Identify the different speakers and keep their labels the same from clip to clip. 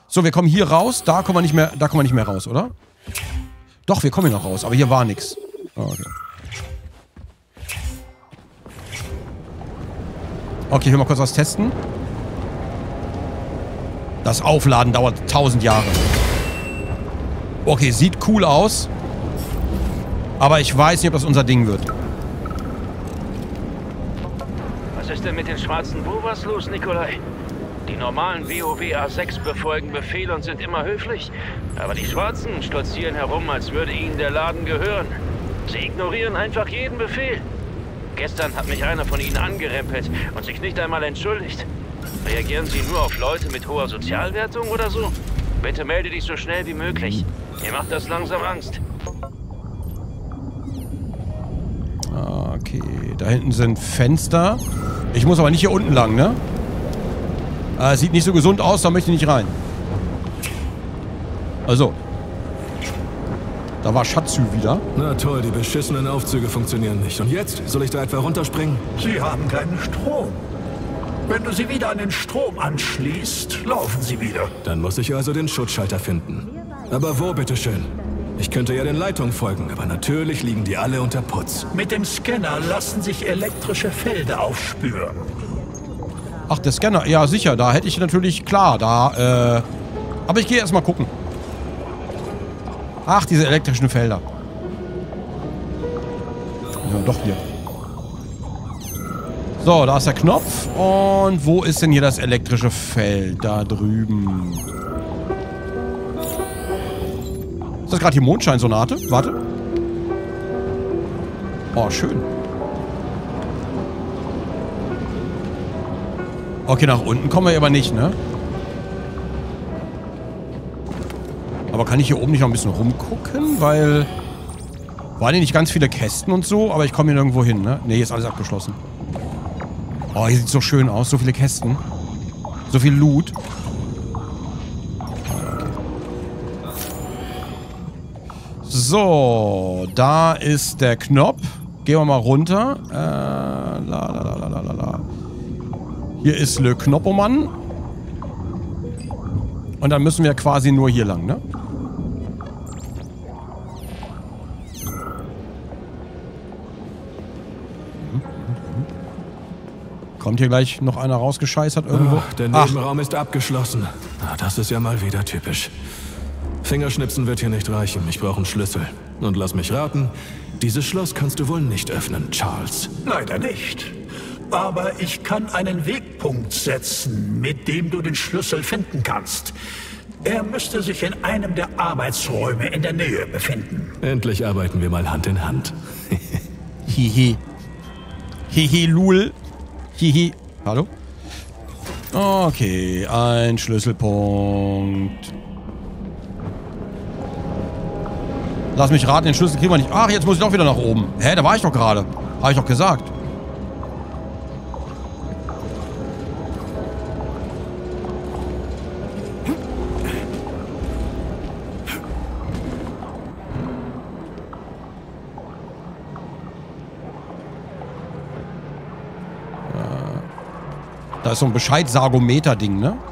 Speaker 1: So, wir kommen hier raus. Da kommen wir nicht mehr raus, oder? Doch, wir kommen hier noch raus. Aber hier war nichts. Oh, okay. Okay, ich will mal kurz was testen. Das Aufladen dauert 1000 Jahre. Okay, sieht cool aus. Aber ich weiß nicht, ob das unser Ding wird.
Speaker 2: Was ist denn mit den schwarzen Bovas los, Nikolai? Die normalen WoW-A6 befolgen Befehle und sind immer höflich. Aber die Schwarzen stolzieren herum, als würde ihnen der Laden gehören. Sie ignorieren einfach jeden Befehl. Gestern hat mich einer von ihnen angerempelt und sich nicht einmal entschuldigt. Reagieren Sie nur auf Leute mit hoher Sozialwertung oder so? Bitte melde dich so schnell wie möglich. Mir macht das langsam Angst.
Speaker 1: Okay, da hinten sind Fenster. Ich muss aber nicht hier unten lang, ne? Sieht nicht so gesund aus, da möchte ich nicht rein. Also. Da war Schatzu wieder.
Speaker 3: Na toll, die beschissenen Aufzüge funktionieren nicht. Und jetzt? Soll ich da etwa runterspringen?
Speaker 4: Sie haben keinen Strom. Wenn du sie wieder an den Strom anschließt, laufen sie wieder.
Speaker 3: Dann muss ich also den Schutzschalter finden. Aber wo, bitteschön? Ich könnte ja den Leitungen folgen, aber natürlich liegen die alle unter Putz.
Speaker 4: Mit dem Scanner lassen sich elektrische Felder aufspüren.
Speaker 1: Ach, der Scanner. Ja, sicher. Da hätte ich natürlich... Klar, da... Aber ich gehe erst mal gucken. Ach, diese elektrischen Felder. Ja, doch hier. So, da ist der Knopf. Und wo ist denn hier das elektrische Feld? Da drüben. Ist das gerade die Mondscheinsonate? Warte. Oh, schön. Okay, nach unten kommen wir aber nicht, ne? Aber kann ich hier oben nicht noch ein bisschen rumgucken? Weil... Waren hier nicht ganz viele Kästen und so? Aber ich komme hier nirgendwo hin, ne? Ne, hier ist alles abgeschlossen. Oh, hier sieht so schön aus. So viele Kästen. So viel Loot. So, da ist der Knopf. Gehen wir mal runter. Hier ist Le Knoppomann. Und dann müssen wir quasi nur hier lang, ne? Kommt hier gleich noch einer rausgescheißert irgendwo?
Speaker 3: Ach, der Nebenraum ist abgeschlossen. Ah, das ist ja mal wieder typisch. Fingerschnipsen wird hier nicht reichen. Ich brauche einen Schlüssel. Und lass mich raten, dieses Schloss kannst du wohl nicht öffnen, Charles.
Speaker 4: Leider nicht. Aber ich kann einen Wegpunkt setzen, mit dem du den Schlüssel finden kannst. Er müsste sich in einem der Arbeitsräume in der Nähe befinden.
Speaker 3: Endlich arbeiten wir mal Hand in Hand.
Speaker 1: Hihi. Hihi, Lul. Hihi. Hallo? Okay, ein Schlüsselpunkt. Lass mich raten, den Schlüssel kriegen wir nicht. Ach, jetzt muss ich doch wieder nach oben. Hä, da war ich doch gerade. Habe ich doch gesagt. Da ist so ein Bescheid-Sargometer-Ding, ne?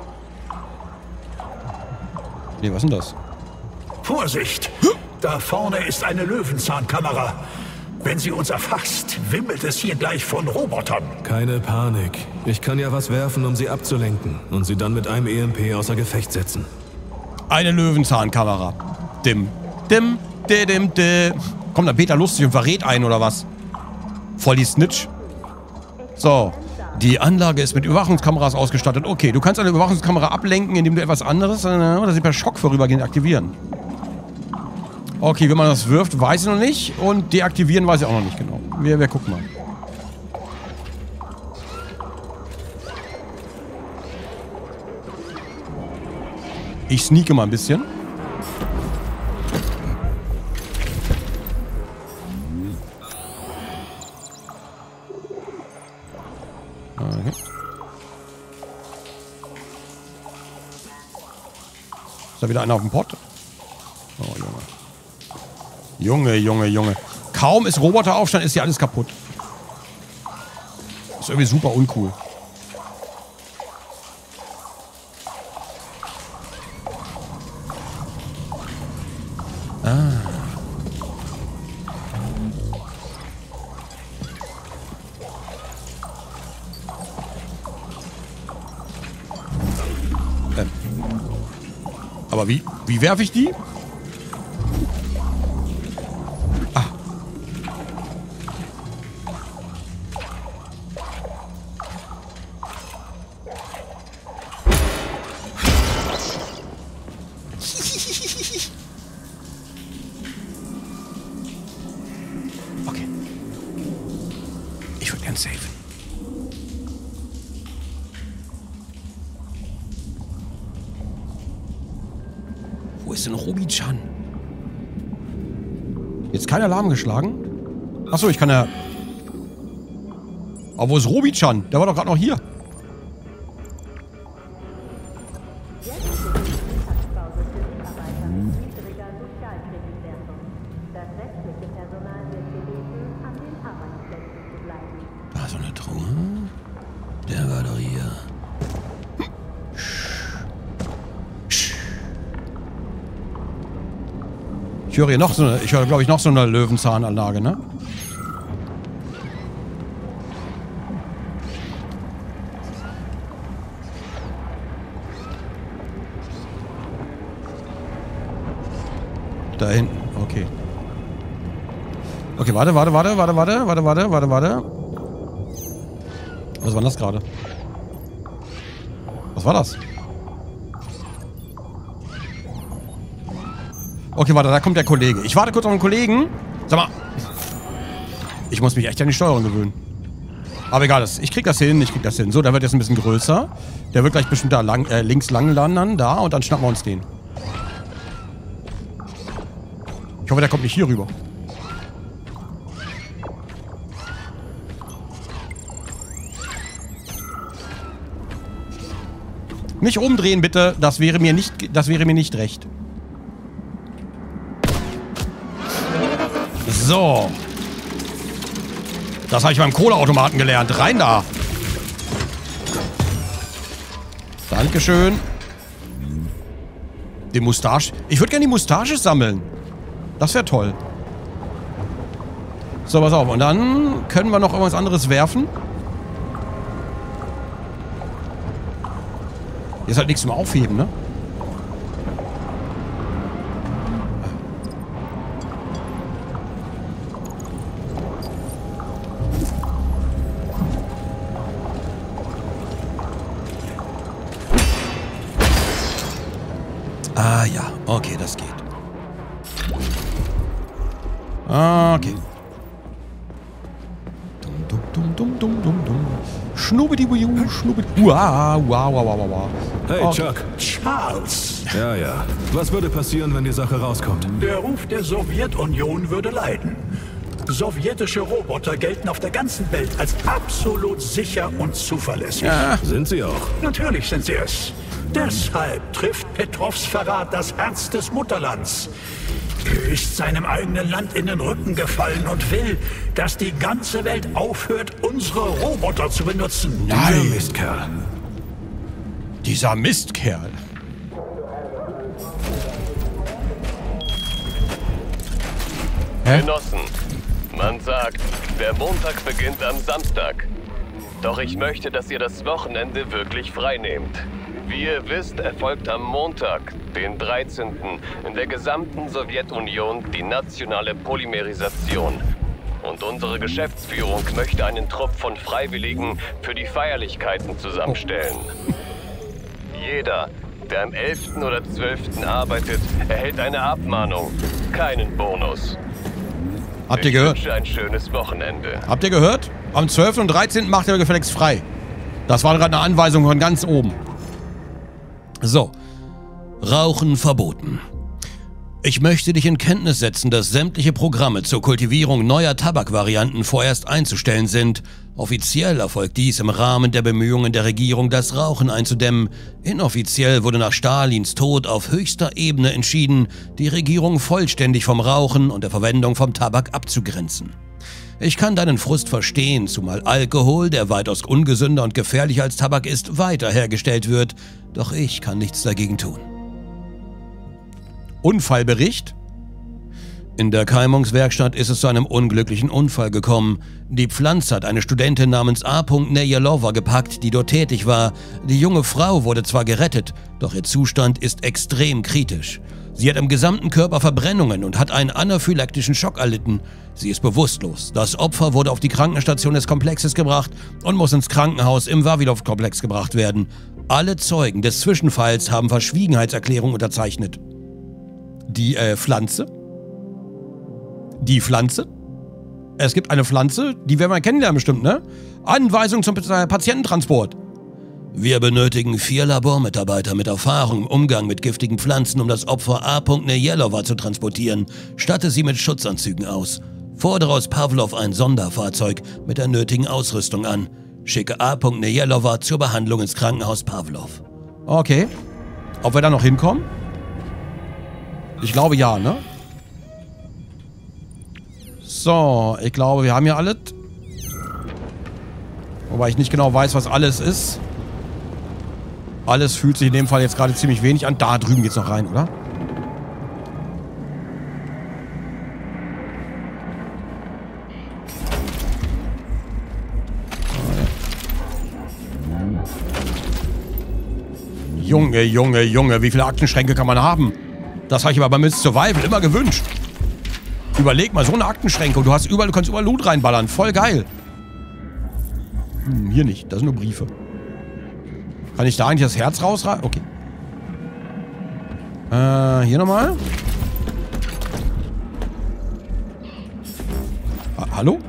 Speaker 1: Nee, was ist denn das?
Speaker 4: Vorsicht! Da vorne ist eine Löwenzahnkamera. Wenn sie uns erfasst, wimmelt es hier gleich von Robotern.
Speaker 3: Keine Panik. Ich kann ja was werfen, um sie abzulenken. Und sie dann mit einem EMP außer Gefecht setzen.
Speaker 1: Eine Löwenzahnkamera. Dim. Dim. Dim. Dim. Kommt da Peter lustig und verrät einen, oder was? Voll die Snitch. So. Die Anlage ist mit Überwachungskameras ausgestattet. Okay, du kannst eine Überwachungskamera ablenken, indem du etwas anderes oder sie per Schock vorübergehend aktivieren. Okay, wie man das wirft, weiß ich noch nicht. Und deaktivieren weiß ich auch noch nicht genau. Wir gucken mal. Ich sneake mal ein bisschen. Okay. Ist da wieder einer auf dem Pott? Oh, Junge. Junge. Kaum ist Roboteraufstand, ist hier alles kaputt. Ist irgendwie super uncool. Aber wie werfe ich die? Ah. Okay. Ich würde gern safen. Wo ist denn Robi-chan? Jetzt kein Alarm geschlagen? Achso, ich kann ja... Aber wo ist Robi-chan? Der war doch gerade noch hier. Da ist so eine Truhe. Der war doch hier. Ich höre hier noch so eine, glaube ich, noch so eine Löwenzahnanlage, ne? Da hinten, okay. Okay, warte. Was war das gerade? Was war das? Okay, warte, da kommt der Kollege. Ich warte kurz auf den Kollegen. Sag mal. Ich muss mich echt an die Steuerung gewöhnen. Aber egal, ich krieg das hin, So, der wird jetzt ein bisschen größer. Der wird gleich bestimmt da links lang landen, da, und dann schnappen wir uns den. Ich hoffe, der kommt nicht hier rüber. Nicht umdrehen, bitte. Das wäre mir nicht recht. So. Das habe ich beim Kohleautomaten gelernt. Rein da. Dankeschön. Die Mustache. Ich würde gerne die Mustache sammeln. Das wäre toll. So, pass auf. Und dann können wir noch irgendwas anderes werfen. Hier ist halt nichts zum Aufheben, ne? Ah ja, okay, das geht. Okay. Schnubbidi-bu-ju, schnubbidi... Wow.
Speaker 3: Hey,
Speaker 1: Okay.
Speaker 3: Chuck.
Speaker 4: Charles,
Speaker 3: Ja. Was würde passieren, wenn die Sache rauskommt?
Speaker 4: der Ruf der Sowjetunion würde leiden. Sowjetische Roboter gelten auf der ganzen Welt als absolut sicher und zuverlässig.
Speaker 1: Ja.
Speaker 3: Sind sie auch.
Speaker 4: Natürlich sind sie es. Deshalb trifft Petrovs Verrat das Herz des Mutterlands. Er ist seinem eigenen Land in den Rücken gefallen und will, dass die ganze Welt aufhört, unsere Roboter zu benutzen.
Speaker 3: Dieser Mistkerl.
Speaker 1: Dieser Mistkerl. Hä?
Speaker 5: Genossen, man sagt, der Montag beginnt am Samstag. Doch ich möchte, dass ihr das Wochenende wirklich frei nehmt. Wie ihr wisst, erfolgt am Montag, den 13. in der gesamten Sowjetunion die nationale Polymerisation. Und unsere Geschäftsführung möchte einen Trupp von Freiwilligen für die Feierlichkeiten zusammenstellen. Jeder, der am 11. oder 12. arbeitet, erhält eine Abmahnung, keinen Bonus.
Speaker 1: Habt ihr
Speaker 5: Ich
Speaker 1: gehört?
Speaker 5: wünsche ein schönes Wochenende.
Speaker 1: Habt ihr gehört? Am 12. und 13. macht ihr gefälligst frei. Das war gerade eine Anweisung von ganz oben. So. Rauchen verboten. Ich möchte dich in Kenntnis setzen, dass sämtliche Programme zur Kultivierung neuer Tabakwarianten vorerst einzustellen sind. Offiziell erfolgt dies im Rahmen der Bemühungen der Regierung, das Rauchen einzudämmen. Inoffiziell wurde nach Stalins Tod auf höchster Ebene entschieden, die Regierung vollständig vom Rauchen und der Verwendung vom Tabak abzugrenzen. Ich kann deinen Frust verstehen, zumal Alkohol, der weitaus ungesünder und gefährlicher als Tabak ist, weiter hergestellt wird. Doch ich kann nichts dagegen tun. Unfallbericht? In der Keimungswerkstatt ist es zu einem unglücklichen Unfall gekommen. Die Pflanze hat eine Studentin namens A. Nejelova gepackt, die dort tätig war. Die junge Frau wurde zwar gerettet, doch ihr Zustand ist extrem kritisch. Sie hat im gesamten Körper Verbrennungen und hat einen anaphylaktischen Schock erlitten. Sie ist bewusstlos. Das Opfer wurde auf die Krankenstation des Komplexes gebracht und muss ins Krankenhaus im Vavilov-Komplex gebracht werden. Alle Zeugen des Zwischenfalls haben Verschwiegenheitserklärungen unterzeichnet. Die Pflanze? Die Pflanze? Es gibt eine Pflanze, die werden wir kennenlernen bestimmt, ne? Anweisung zum Patiententransport. Wir benötigen 4 Labormitarbeiter mit Erfahrung im Umgang mit giftigen Pflanzen, um das Opfer A. Nejelova zu transportieren. Statte sie mit Schutzanzügen aus. Fordere aus Pavlov ein Sonderfahrzeug mit der nötigen Ausrüstung an. Schicke A. Nejelova zur Behandlung ins Krankenhaus Pavlov. Okay. Ob wir da noch hinkommen? Ich glaube ja, ne? So, ich glaube, wir haben hier alles. Wobei ich nicht genau weiß, was alles ist. Alles fühlt sich in dem Fall jetzt gerade ziemlich wenig an. Da drüben geht's noch rein, oder? Junge, Junge, Junge, wie viele Aktenschränke kann man haben? Das habe ich aber bei Miss Survival immer gewünscht. Überleg mal, so eine Aktenschränke und du kannst überall Loot reinballern. Voll geil. Hier nicht, das sind nur Briefe. Kann ich da eigentlich das Herz rausreißen? Okay. Hier nochmal. Hallo?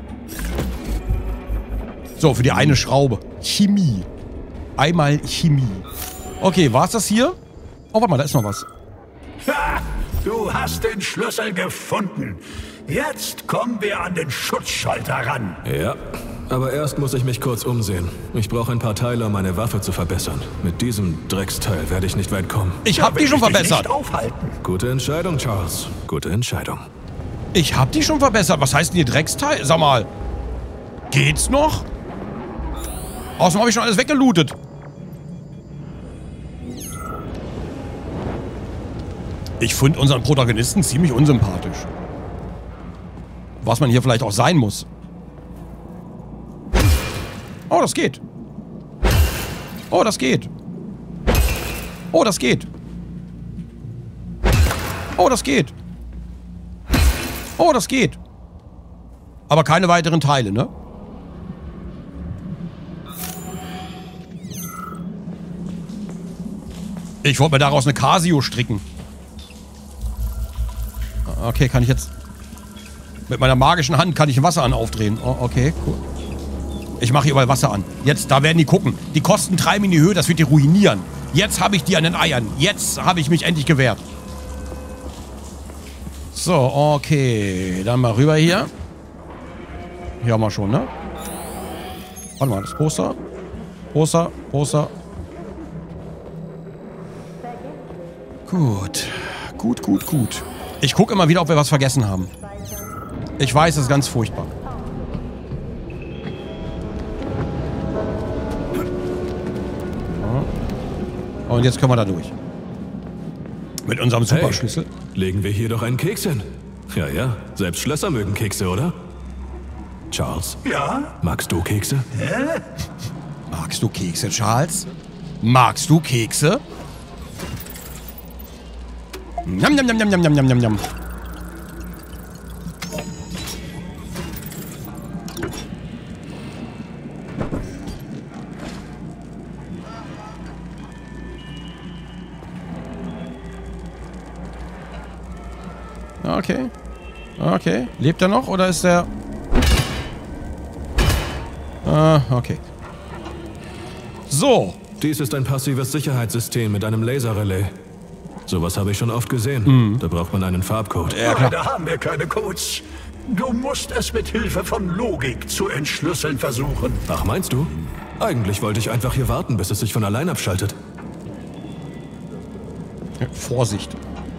Speaker 1: So, für die eine Schraube. Chemie. Einmal Chemie. Okay, war's das hier? Oh, warte mal, da ist noch was.
Speaker 4: Ha! Du hast den Schlüssel gefunden. Jetzt kommen wir an den Schutzschalter ran.
Speaker 3: Ja, aber erst muss ich mich kurz umsehen. Ich brauche ein paar Teile, um meine Waffe zu verbessern. Mit diesem Drecksteil werde ich nicht weit kommen.
Speaker 1: Ich hab die schon verbessert.
Speaker 4: Nicht aufhalten.
Speaker 3: Gute Entscheidung, Charles. Gute Entscheidung.
Speaker 1: Ich hab die schon verbessert. Was heißt denn hier Drecksteil? Sag mal. Geht's noch? Außerdem habe ich schon alles weggelootet. Ich finde unseren Protagonisten ziemlich unsympathisch. Was man hier vielleicht auch sein muss. Oh, das geht. Oh, das geht. Oh, das geht. Oh, das geht. Oh, das geht. Aber keine weiteren Teile, ne? Ich wollte mir daraus eine Casio stricken. Okay, kann ich jetzt... Mit meiner magischen Hand kann ich ein Wasser aufdrehen. Oh, okay, cool. Ich mache hier überall Wasser an. Jetzt, da werden die gucken. Die Kosten treiben in die Höhe, das wird die ruinieren. Jetzt habe ich die an den Eiern. Jetzt habe ich mich endlich gewehrt. So, okay. Dann mal rüber hier. Hier haben wir schon, ne? Warte mal, das Poster. Poster, Poster. Gut. Gut, gut, gut. Ich gucke immer wieder, ob wir was vergessen haben. Ich weiß, das ist ganz furchtbar. Und jetzt können wir da durch. Mit unserem Superschlüssel.
Speaker 3: Hey, legen wir hier doch einen Keks hin. Ja, ja. Selbst Schlösser mögen Kekse, oder? Charles?
Speaker 4: Ja?
Speaker 3: Magst du Kekse?
Speaker 4: Hä?
Speaker 1: Magst du Kekse, Charles? Magst du Kekse? Njam, njam, njam, njam, njam, njam, njam, njam. Okay. Okay. Lebt er noch oder ist er... okay. So.
Speaker 3: Dies ist ein passives Sicherheitssystem mit einem Laserrelais. Sowas habe ich schon oft gesehen. Da braucht man einen Farbcode.
Speaker 1: Ja, klar.
Speaker 4: Da haben wir keine Codes. Du musst es mit Hilfe von Logik zu entschlüsseln versuchen.
Speaker 3: Ach, meinst du? Eigentlich wollte ich einfach hier warten, bis es sich von allein abschaltet.
Speaker 1: Vorsicht.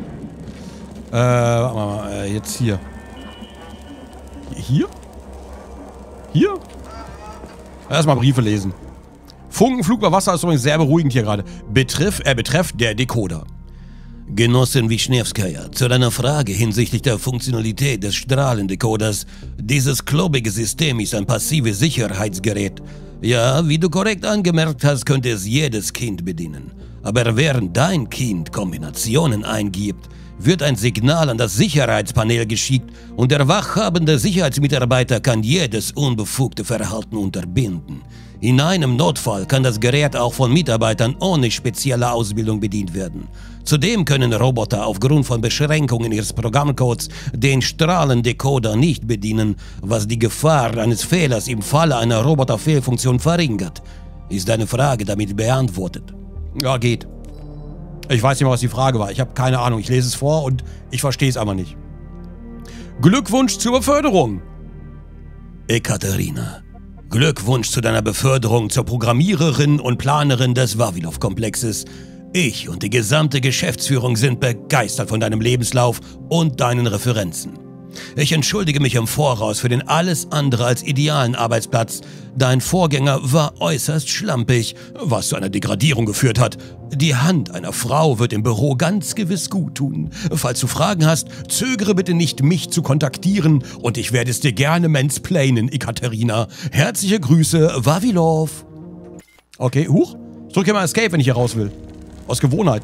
Speaker 1: Warte mal, jetzt hier. Hier? Hier? Erstmal Briefe lesen. Funkenflug über Wasser ist übrigens sehr beruhigend hier gerade. Betreff der Decoder. Genossin Wischnewskaja, zu deiner Frage hinsichtlich der Funktionalität des Strahlendecoders. Dieses klobige System ist ein passives Sicherheitsgerät. Ja, wie du korrekt angemerkt hast, könnte es jedes Kind bedienen. Aber während dein Kind Kombinationen eingibt, wird ein Signal an das Sicherheitspanel geschickt und der wachhabende Sicherheitsmitarbeiter kann jedes unbefugte Verhalten unterbinden. In einem Notfall kann das Gerät auch von Mitarbeitern ohne spezielle Ausbildung bedient werden. Zudem können Roboter aufgrund von Beschränkungen ihres Programmcodes den Strahlendecoder nicht bedienen, was die Gefahr eines Fehlers im Falle einer Roboterfehlfunktion verringert. Ist deine Frage damit beantwortet? Ja, geht. Ich weiß nicht mal, was die Frage war. Ich habe keine Ahnung. Ich lese es vor und ich verstehe es aber nicht. Glückwunsch zur Beförderung. Ekaterina, Glückwunsch zu deiner Beförderung zur Programmiererin und Planerin des Vavilov-Komplexes. Ich und die gesamte Geschäftsführung sind begeistert von deinem Lebenslauf und deinen Referenzen. Ich entschuldige mich im Voraus für den alles andere als idealen Arbeitsplatz. Dein Vorgänger war äußerst schlampig, was zu einer Degradierung geführt hat. Die Hand einer Frau wird im Büro ganz gewiss gut tun. Falls du Fragen hast, zögere bitte nicht, mich zu kontaktieren und ich werde es dir gerne mansplainen, Ekaterina. Herzliche Grüße, Vavilov. Okay, huch. Ich drücke mal Escape, wenn ich hier raus will. Aus Gewohnheit.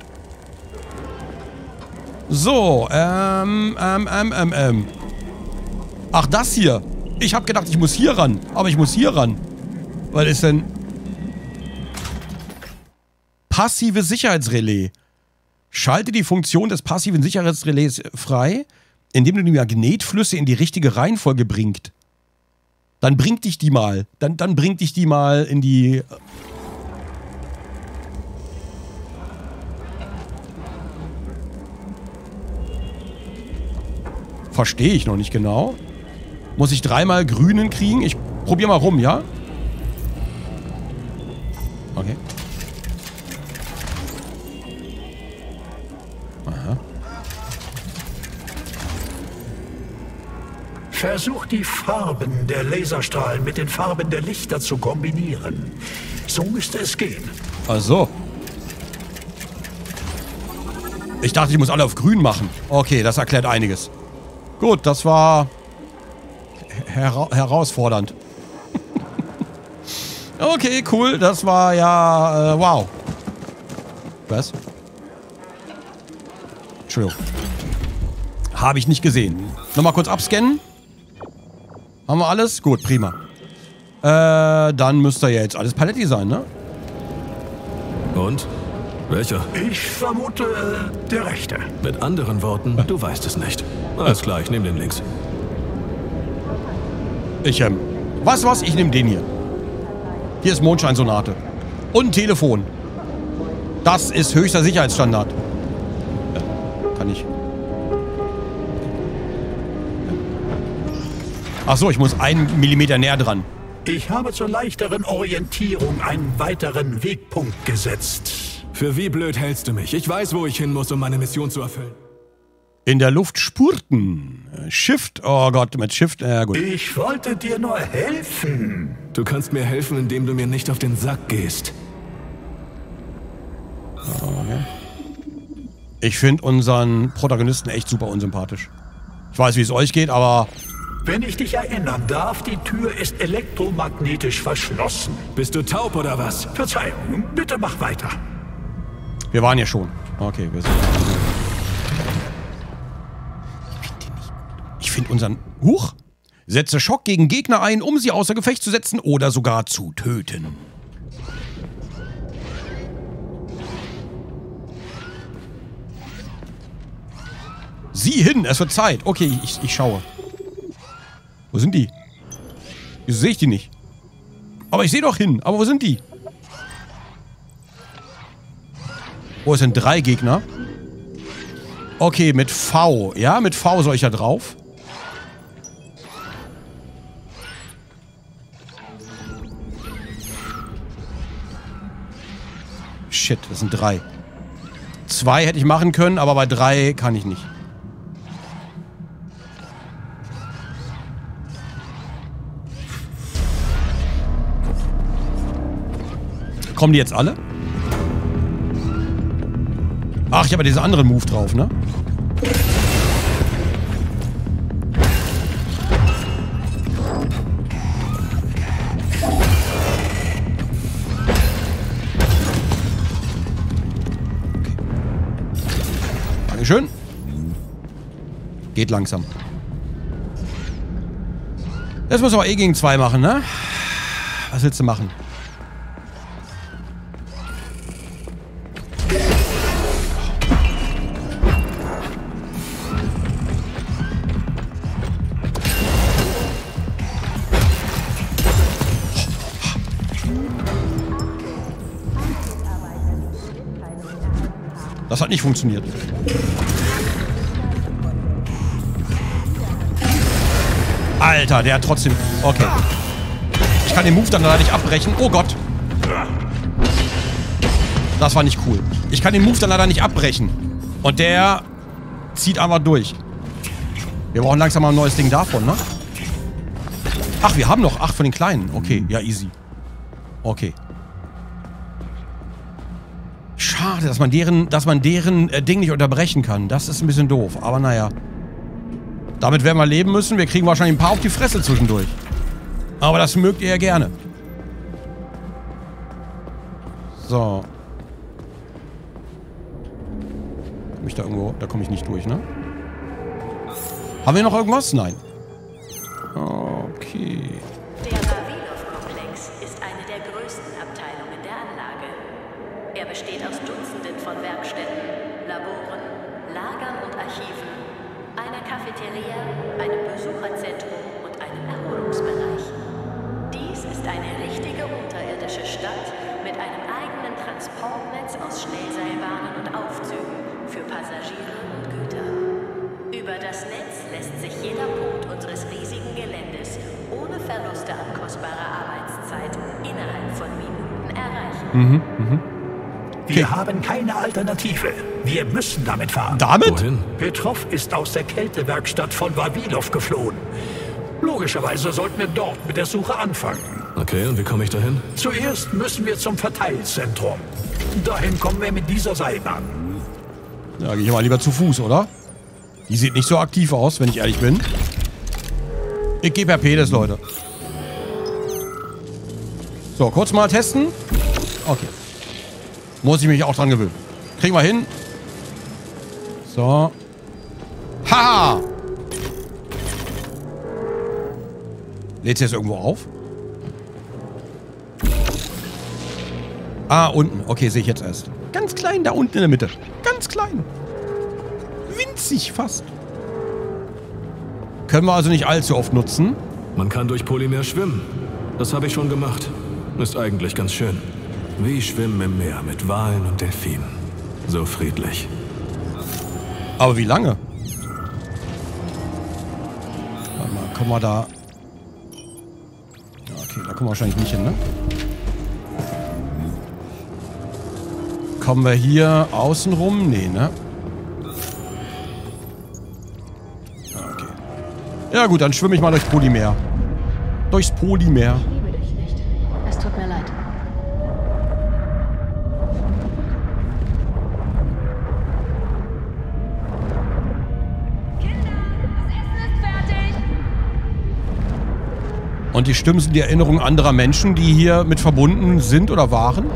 Speaker 1: So, Ach, das hier. Ich habe gedacht, ich muss hier ran. Aber ich muss hier ran. Was ist denn? Passive Sicherheitsrelais. Schalte die Funktion des passiven Sicherheitsrelais frei, indem du die Magnetflüsse in die richtige Reihenfolge bringst. Dann bringt dich die mal. Dann bringt dich die mal in die... Verstehe ich noch nicht genau. Muss ich 3-mal grünen kriegen? Ich probiere mal rum, ja? Okay. Aha.
Speaker 4: Versuch die Farben der Laserstrahlen mit den Farben der Lichter zu kombinieren. So müsste es gehen.
Speaker 1: Ach so. Ich dachte, ich muss alle auf grün machen. Okay, das erklärt einiges. Gut, das war herausfordernd. Okay, cool. Das war ja... wow. Was? Entschuldigung. Habe ich nicht gesehen. Nochmal kurz abscannen. Haben wir alles? Gut, prima. Dann müsste ja jetzt alles Paletti sein, ne?
Speaker 3: Und? Welcher?
Speaker 4: Ich vermute, der rechte.
Speaker 3: Mit anderen Worten, du weißt es nicht. Alles klar, ich nehme den links.
Speaker 1: Weißt du was? Ich nehme den hier. Hier ist Mondscheinsonate. Und ein Telefon. Das ist höchster Sicherheitsstandard. Ja, kann ich. Ach so, ich muss 1 Millimeter näher dran.
Speaker 4: Ich habe zur leichteren Orientierung einen weiteren Wegpunkt gesetzt.
Speaker 3: Für wie blöd hältst du mich? Ich weiß, wo ich hin muss, um meine Mission zu erfüllen.
Speaker 1: In der Luft spurten. Shift. Oh Gott, mit Shift. Gut.
Speaker 4: Ich wollte dir nur helfen.
Speaker 3: Du kannst mir helfen, indem du mir nicht auf den Sack gehst.
Speaker 1: Okay. Ich finde unseren Protagonisten echt super unsympathisch. Ich weiß, wie es euch geht, aber...
Speaker 4: Wenn ich dich erinnern darf, die Tür ist elektromagnetisch verschlossen.
Speaker 3: Bist du taub oder was?
Speaker 4: Verzeihung, bitte mach weiter.
Speaker 1: Wir waren ja schon. Okay, wir sind... Ich finde unseren... Huch! Setze Schock gegen Gegner ein, um sie außer Gefecht zu setzen oder sogar zu töten. Sieh hin, es wird Zeit. Okay, ich schaue. Wo sind die? Wieso sehe ich die nicht? Aber ich sehe doch hin. Aber wo sind die? Oh, es sind 3 Gegner. Okay, mit V. Ja, mit V soll ich da drauf. Shit, das sind 3. 2 hätte ich machen können, aber bei 3 kann ich nicht. Kommen die jetzt alle? Ach, ich habe ja diesen anderen Move drauf, ne? Dankeschön. Geht langsam. Jetzt müssen wir eh gegen 2 machen, ne? Was willst du machen? Das hat nicht funktioniert. Alter, der hat trotzdem... Okay. Ich kann den Move dann leider nicht abbrechen. Oh Gott. Das war nicht cool. Ich kann den Move dann leider nicht abbrechen. Und der zieht einfach durch. Wir brauchen langsam mal ein neues Ding davon, ne? Ach, wir haben noch 8 von den kleinen. Okay, ja, easy. Okay. Schade, dass man deren Ding nicht unterbrechen kann. Das ist ein bisschen doof, aber naja. Damit werden wir leben müssen. Wir kriegen wahrscheinlich ein paar auf die Fresse zwischendurch. Aber das mögt ihr ja gerne. So. Komm ich da irgendwo? Da komme ich nicht durch, ne? Haben wir noch irgendwas? Nein. Okay.
Speaker 6: Der Vavilov-Komplex ist eine der größten Abteilungen der Anlage. Er besteht aus Dutzenden von Werkstätten, Laboren, Lagern und Archiven, einer Cafeteria, einem Besucherzentrum und einem Erholungsbereich. Dies ist eine richtige unterirdische Stadt mit einem eigenen Transportnetz aus Schnellseilbahnen und Aufzügen für Passagiere und Güter. Über das Netz lässt sich jeder Punkt unseres riesigen Geländes ohne Verluste an kostbarer Arbeitszeit innerhalb von Minuten erreichen.
Speaker 4: Wir haben keine Alternative. Wir müssen damit fahren.
Speaker 1: Damit?
Speaker 3: Wohin?
Speaker 4: Petrov ist aus der Kältewerkstatt von Vavilov geflohen. Logischerweise sollten wir dort mit der Suche anfangen.
Speaker 3: Okay, und wie komme ich dahin?
Speaker 4: Zuerst müssen wir zum Verteilzentrum. Dahin kommen wir mit dieser Seilbahn.
Speaker 1: Ja, gehe ich mal lieber zu Fuß, oder? Die sieht nicht so aktiv aus, wenn ich ehrlich bin. Ich gehe per Pedis, Leute. So, kurz mal testen. Okay. Muss ich mich auch dran gewöhnen. Kriegen wir hin. So. Haha! Lädt jetzt irgendwo auf? Ah, unten. Okay, sehe ich jetzt erst. Ganz klein, da unten in der Mitte. Ganz klein. Winzig fast. Können wir also nicht allzu oft nutzen.
Speaker 3: Man kann durch Polymer schwimmen. Das habe ich schon gemacht. Ist eigentlich ganz schön. Wie Schwimmen im Meer mit Walen und Delfinen. So friedlich.
Speaker 1: Aber wie lange? Warte mal, kommen wir da... Ja, okay, da kommen wir wahrscheinlich nicht hin, ne? Kommen wir hier außen rum? Nee, ne? Okay. Ja gut, dann schwimme ich mal durch Polymer. Durchs Polymer.
Speaker 7: Ich liebe dich nicht. Es tut mir leid.
Speaker 1: Und die Stimmen sind die Erinnerungen anderer Menschen, die hier mit verbunden sind oder waren?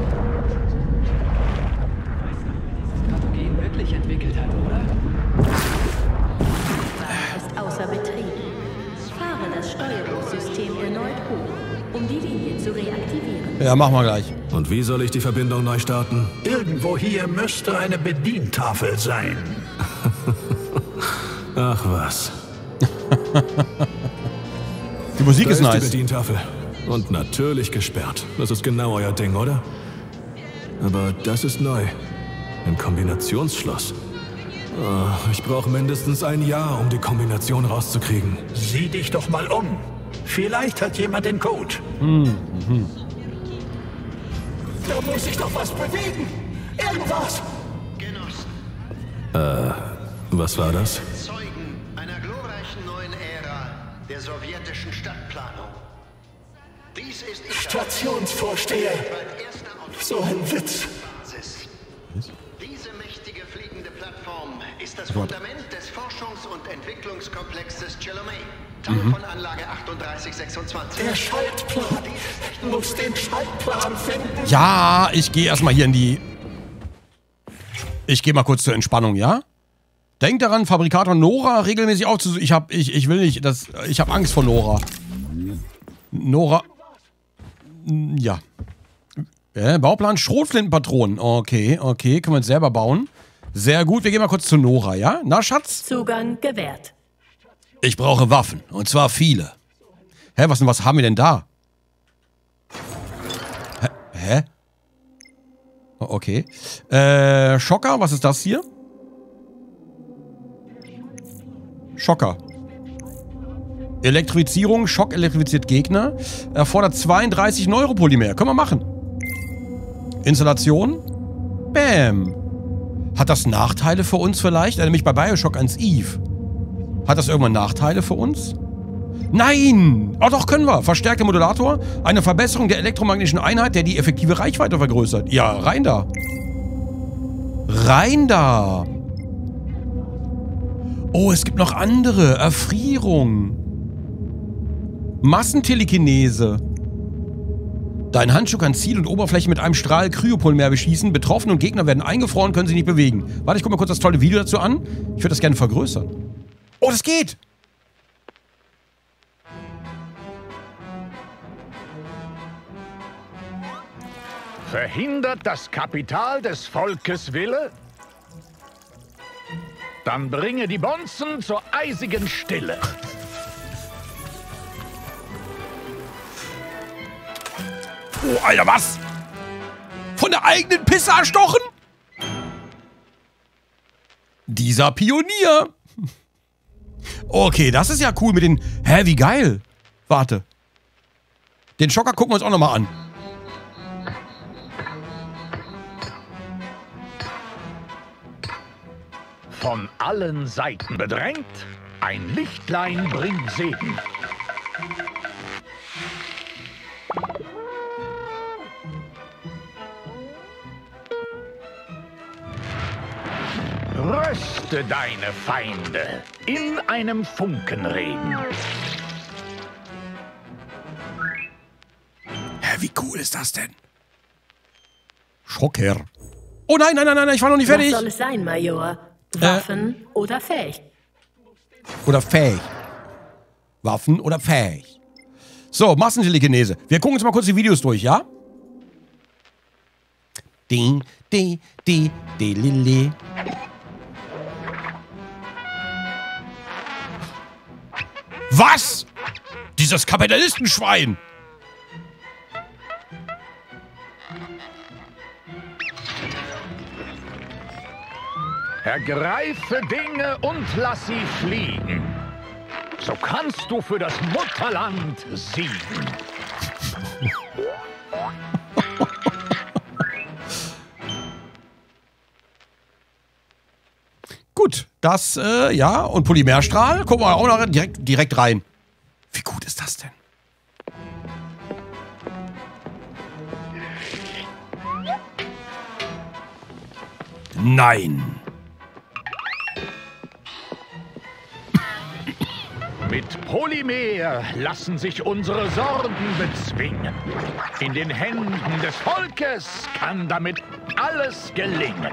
Speaker 8: Pathogen wirklich entwickelt hat, oder?
Speaker 6: Ist außer Betrieb. Fahre das Steuerungssystem erneut hoch, um die Linie zu reaktivieren.
Speaker 1: Ja, machen wir gleich.
Speaker 3: Und wie soll ich die Verbindung neu starten?
Speaker 4: Irgendwo hier müsste eine Bedientafel sein.
Speaker 3: Ach was.
Speaker 1: Die Musik
Speaker 3: Da
Speaker 1: ist
Speaker 3: ist die
Speaker 1: nice.
Speaker 3: Bedientafel. Und natürlich gesperrt. Das ist genau euer Ding, oder? Aber das ist neu. Ein Kombinationsschloss. Oh, ich brauche mindestens ein Jahr, um die Kombination rauszukriegen.
Speaker 4: Sieh dich doch mal um. Vielleicht hat jemand den Code. Da muss sich doch was bewegen. Irgendwas.
Speaker 3: Was war das?
Speaker 9: Zeugen einer glorreichen neuen Ära der sowjetischen Stadtplanung. Dies ist
Speaker 4: Stationsvorsteher. So ein Witz.
Speaker 9: Diese mächtige Fliege ist das Fundament des Forschungs- und Entwicklungskomplexes Chilomay. Teil von Anlage 3826.
Speaker 4: Der Schaltplan. Du musst den Schaltplan finden.
Speaker 1: Ja, ich gehe erstmal hier in die... Ich gehe mal kurz zur Entspannung, ja? Denk daran, Fabrikator Nora regelmäßig aufzusuchen. Ich will nicht, ich habe Angst vor Nora. Nora... Ja. Bauplan Schrotflintenpatronen. Okay, können wir uns selber bauen. Sehr gut, wir gehen mal kurz zu Nora, ja? Na, Schatz?
Speaker 6: Zugang gewährt.
Speaker 1: Ich brauche Waffen. Und zwar viele. Hä, was haben wir denn da? Hä? Okay. Schocker, was ist das hier? Schocker. Elektrifizierung, Schock elektrifiziert Gegner. Erfordert 32 Neuropolymer. Können wir machen. Installation. Bam. Hat das Nachteile für uns vielleicht? Erinnere mich bei Bioshock ans Eve. Hat das irgendwann Nachteile für uns? Nein! Oh doch, können wir. Verstärkter Modulator. Eine Verbesserung der elektromagnetischen Einheit, der die effektive Reichweite vergrößert. Ja, rein da. Rein da. Oh, es gibt noch andere. Erfrierung. Massentelekinese. Dein Handschuh kann Ziel und Oberfläche mit einem Strahl Kryopolymer beschießen. Betroffene und Gegner werden eingefroren, können sich nicht bewegen. Warte, ich gucke mir kurz das tolle Video dazu an. Ich würde das gerne vergrößern. Oh, das geht!
Speaker 10: Verhindert das Kapital des Volkes Wille? Dann bringe die Bonzen zur eisigen Stille.
Speaker 1: Oh, Alter, was? Von der eigenen Pisse erstochen? Dieser Pionier. Okay, das ist ja cool mit den... Hä, wie geil. Warte. Den Schocker gucken wir uns auch nochmal an.
Speaker 10: Von allen Seiten bedrängt, ein Lichtlein bringt Segen. Röste deine Feinde in einem Funkenregen.
Speaker 1: Hä, wie cool ist das denn? Schocker. Oh nein, ich war noch nicht fertig.
Speaker 6: Was soll es sein, Major? Waffen oder fähig?
Speaker 1: Oder fähig. Waffen oder fähig. So, Massentelekinese. Wir gucken uns mal kurz die Videos durch, ja? Ding, di, di, di, li, li. Was? Dieses Kapitalistenschwein!
Speaker 10: Ergreife Dinge und lass sie fliegen. So kannst du für das Mutterland siegen.
Speaker 1: Gut, das, ja, und Polymerstrahl, gucken wir auch noch direkt rein. Wie gut ist das denn? Nein.
Speaker 10: Mit Polymer lassen sich unsere Sorgen bezwingen. In den Händen des Volkes kann damit alles gelingen.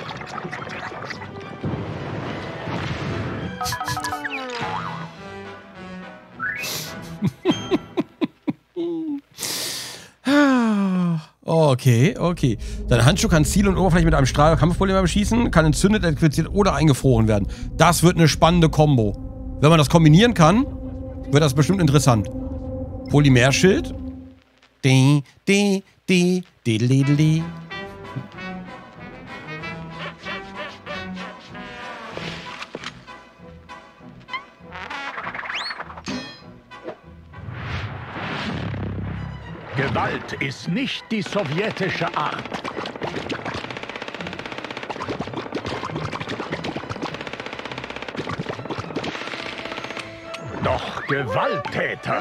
Speaker 1: Okay. Dein Handschuh kann Ziel und Oberfläche mit einem Strahl oder Kampfpolymer beschießen, kann entzündet, elektrifiziert oder eingefroren werden. Das wird eine spannende Kombo. Wenn man das kombinieren kann, wird das bestimmt interessant. Polymerschild. Di, di, di, di, di, di.
Speaker 10: Gewalt ist nicht die sowjetische Art. Doch Gewalttäter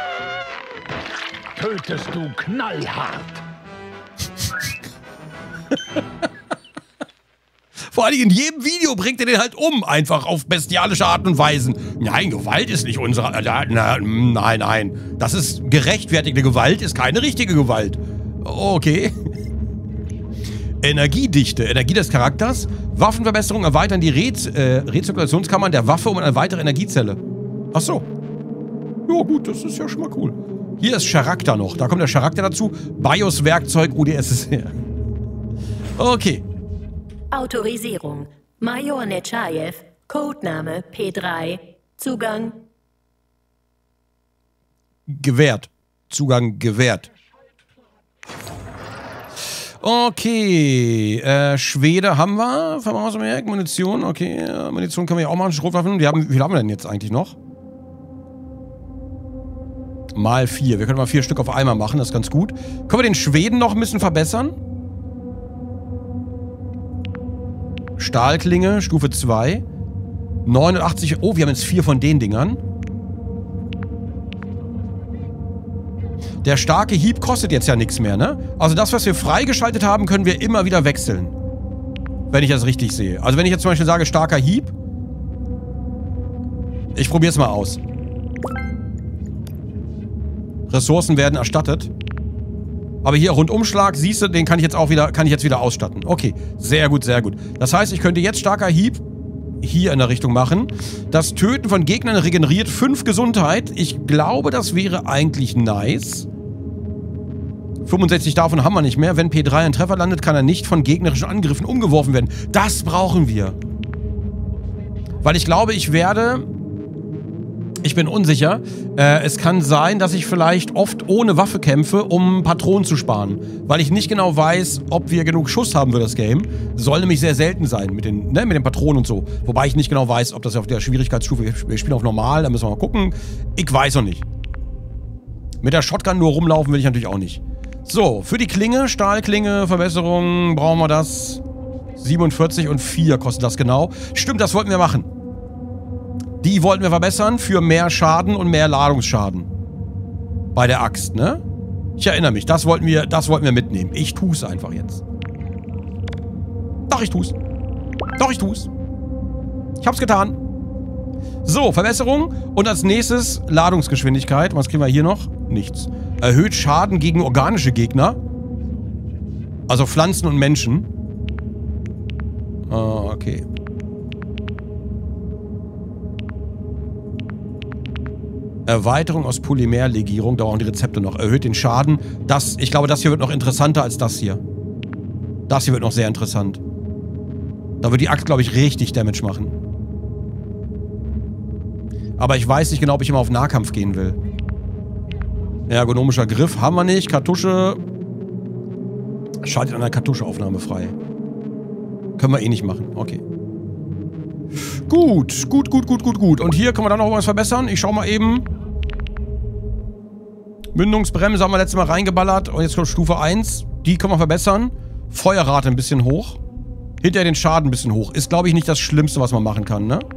Speaker 10: tötest du knallhart.
Speaker 1: Vor allem in jedem Video bringt er den halt um, einfach auf bestialische Art und Weisen. Nein, Gewalt ist nicht unsere... nein. Das ist gerechtfertigte Gewalt, ist keine richtige Gewalt. Okay. Energiedichte, Energie des Charakters. Waffenverbesserung erweitern die Rezirkulationskammern der Waffe um eine weitere Energiezelle. Ach so. Ja gut, das ist ja schon mal cool. Hier ist Charakter noch. Da kommt der Charakter dazu. BIOS-Werkzeug UdSSR. Okay.
Speaker 6: Autorisierung. Major Nechayev. Codename P3. Zugang.
Speaker 1: Gewährt. Zugang gewährt. Okay. Schwede haben wir. Verbrauchsmerk, Munition. Okay. Munition können wir ja auch machen. Schrotwaffen. Wie viel haben wir denn jetzt eigentlich noch? Mal 4. Wir können mal 4 Stück auf einmal machen. Das ist ganz gut. Können wir den Schweden noch ein bisschen verbessern? Stahlklinge, Stufe 2. 89. Oh, wir haben jetzt 4 von den Dingern. Der starke Hieb kostet jetzt ja nichts mehr, ne? Also das, was wir freigeschaltet haben, können wir immer wieder wechseln. Wenn ich das richtig sehe. Also wenn ich jetzt zum Beispiel sage, starker Hieb. Ich probiere es mal aus. Ressourcen werden erstattet. Aber hier Rundumschlag, siehst du, den kann ich jetzt wieder ausstatten. Okay, sehr gut, sehr gut. Das heißt, ich könnte jetzt starker Hieb hier in der Richtung machen. Das Töten von Gegnern regeneriert 5 Gesundheit. Ich glaube, das wäre eigentlich nice. 65 davon haben wir nicht mehr. Wenn P3 ein Treffer landet, kann er nicht von gegnerischen Angriffen umgeworfen werden. Das brauchen wir. Weil ich glaube, ich bin unsicher. Es kann sein, dass ich vielleicht oft ohne Waffe kämpfe, um Patronen zu sparen. Weil ich nicht genau weiß, ob wir genug Schuss haben für das Game. Soll nämlich sehr selten sein mit den Patronen und so. Wobei ich nicht genau weiß, ob das auf der Schwierigkeitsstufe... Wir spielen auf normal, da müssen wir mal gucken. Ich weiß noch nicht. Mit der Shotgun nur rumlaufen will ich natürlich auch nicht. So, für die Klinge, Stahlklinge, Verbesserung, brauchen wir das. 47 und 4 kostet das genau. Stimmt, das wollten wir machen. Die wollten wir verbessern für mehr Schaden und mehr Ladungsschaden. Bei der Axt, ne? Ich erinnere mich, das wollten wir mitnehmen. Ich tue es einfach jetzt. Doch, ich tu's. Doch, ich tu's. Ich hab's getan. So, Verbesserung. Und als nächstes Ladungsgeschwindigkeit. Was kriegen wir hier noch? Nichts. Erhöht Schaden gegen organische Gegner. Also Pflanzen und Menschen. Okay. Erweiterung aus Polymerlegierung. Da brauchen die Rezepte noch. Erhöht den Schaden. Ich glaube, das hier wird noch interessanter als das hier. Das hier wird noch sehr interessant. Da wird die Axt, glaube ich, richtig Damage machen. Aber ich weiß nicht genau, ob ich immer auf Nahkampf gehen will. Ergonomischer Griff haben wir nicht. Kartusche. Schaltet an der Kartuscheaufnahme frei. Können wir eh nicht machen. Okay. Gut. Und hier können wir dann noch was verbessern. Ich schau mal eben. Mündungsbremse haben wir letztes Mal reingeballert. Und jetzt kommt Stufe 1. Die können wir verbessern. Feuerrate ein bisschen hoch. Hinterher den Schaden ein bisschen hoch. Ist, glaube ich, nicht das Schlimmste, was man machen kann, ne?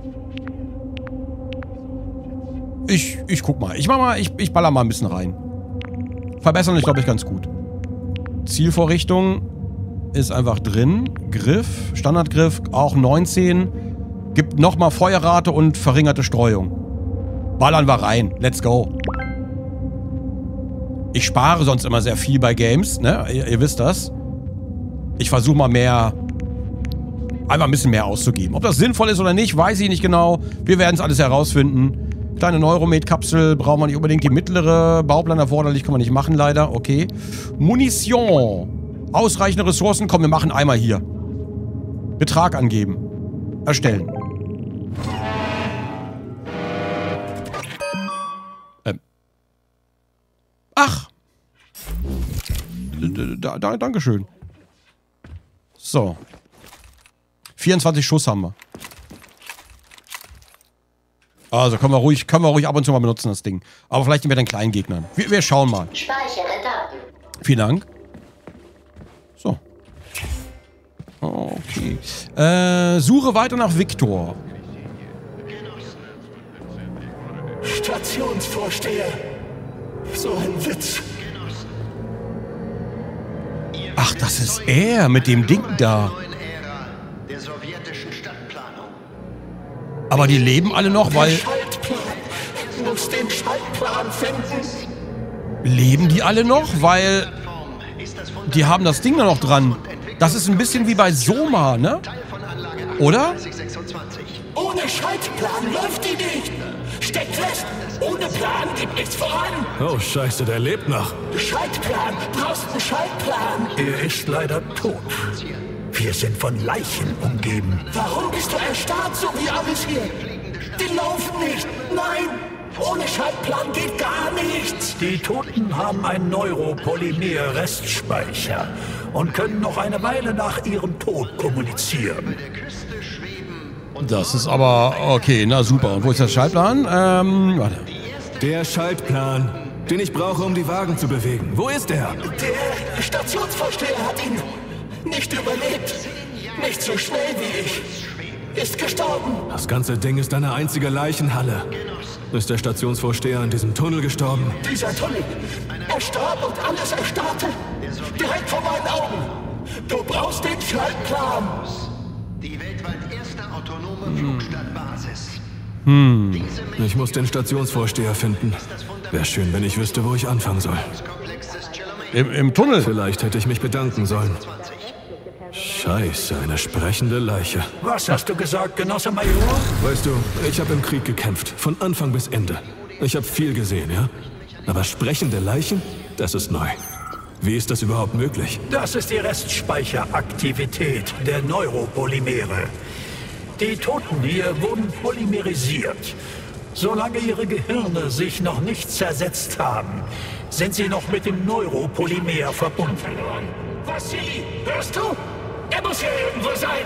Speaker 1: Ich guck mal. Ich baller mal ein bisschen rein. Verbessern ist, glaube ich, ganz gut. Zielvorrichtung ist einfach drin. Griff, Standardgriff, auch 19. Gibt nochmal Feuerrate und verringerte Streuung. Ballern wir rein. Let's go. Ich spare sonst immer sehr viel bei Games, ne? Ihr wisst das. Ich versuche mal einfach ein bisschen mehr auszugeben. Ob das sinnvoll ist oder nicht, weiß ich nicht genau. Wir werden es alles herausfinden. Kleine Neuromed-Kapsel, brauchen wir nicht unbedingt die mittlere. Bauplan erforderlich, kann man nicht machen, leider. Okay. Munition. Ausreichende Ressourcen. Komm, wir machen einmal hier. Betrag angeben. Erstellen. Ach. Dankeschön. So. 24 Schuss haben wir. Also können wir ruhig ab und zu mal benutzen, das Ding. Aber vielleicht nicht mit den kleinen Gegnern. Wir schauen mal.
Speaker 6: Speichere Daten.
Speaker 1: Vielen Dank. So. Okay. Suche weiter nach Viktor.
Speaker 4: Stationsvorsteher. So ein Witz.
Speaker 1: Ach, das ist er mit dem Ding da.
Speaker 9: Der
Speaker 1: Aber die leben alle noch, weil...
Speaker 4: Ich muss den Schaltplan finden.
Speaker 1: Leben die alle noch? Weil... Die haben das Ding da noch dran. Das ist ein bisschen wie bei Soma, ne? Oder?
Speaker 4: Ohne Schaltplan läuft die nicht. Steckt fest. Ohne Plan geht nichts voran.
Speaker 3: Oh, scheiße, der lebt noch.
Speaker 4: Schaltplan. Brauchst einen Schaltplan. Er ist leider tot. Wir sind von Leichen umgeben. Warum bist du erstarrt, so wie alles hier? Die laufen nicht. Nein. Ohne Schaltplan geht gar nichts. Die Toten haben einen Neuropolymer-Restspeicher und können noch eine Weile nach ihrem Tod kommunizieren.
Speaker 1: Das ist aber... Okay, na super. Und wo ist der Schaltplan? Warte.
Speaker 3: Der Schaltplan, den ich brauche, um die Wagen zu bewegen. Wo ist er?
Speaker 4: Der Stationsvorsteher hat ihn nicht überlebt. Nicht so schnell wie ich. Ist gestorben.
Speaker 3: Das ganze Ding ist eine einzige Leichenhalle. Ist der Stationsvorsteher in diesem Tunnel gestorben?
Speaker 4: Dieser Tunnel. Er starb und alles erstarrte. Direkt vor meinen Augen. Du brauchst den Schaltplan.
Speaker 9: Die weltweit erste autonome Flugstadtbasis.
Speaker 3: Ich muss den Stationsvorsteher finden. Wäre schön, wenn ich wüsste, wo ich anfangen soll.
Speaker 1: Im Tunnel?
Speaker 3: Vielleicht hätte ich mich bedanken sollen. Scheiße, eine sprechende Leiche.
Speaker 4: Was hast du gesagt, Genosse Major?
Speaker 3: Weißt du, ich habe im Krieg gekämpft, von Anfang bis Ende. Ich habe viel gesehen, ja? Aber sprechende Leichen, das ist neu. Wie ist das überhaupt möglich?
Speaker 4: Das ist die Restspeicheraktivität der Neuropolymere. Die Toten hier wurden polymerisiert. Solange ihre Gehirne sich noch nicht zersetzt haben, sind sie noch mit dem Neuropolymer verbunden. Vassili, hörst du? Er muss hier irgendwo sein.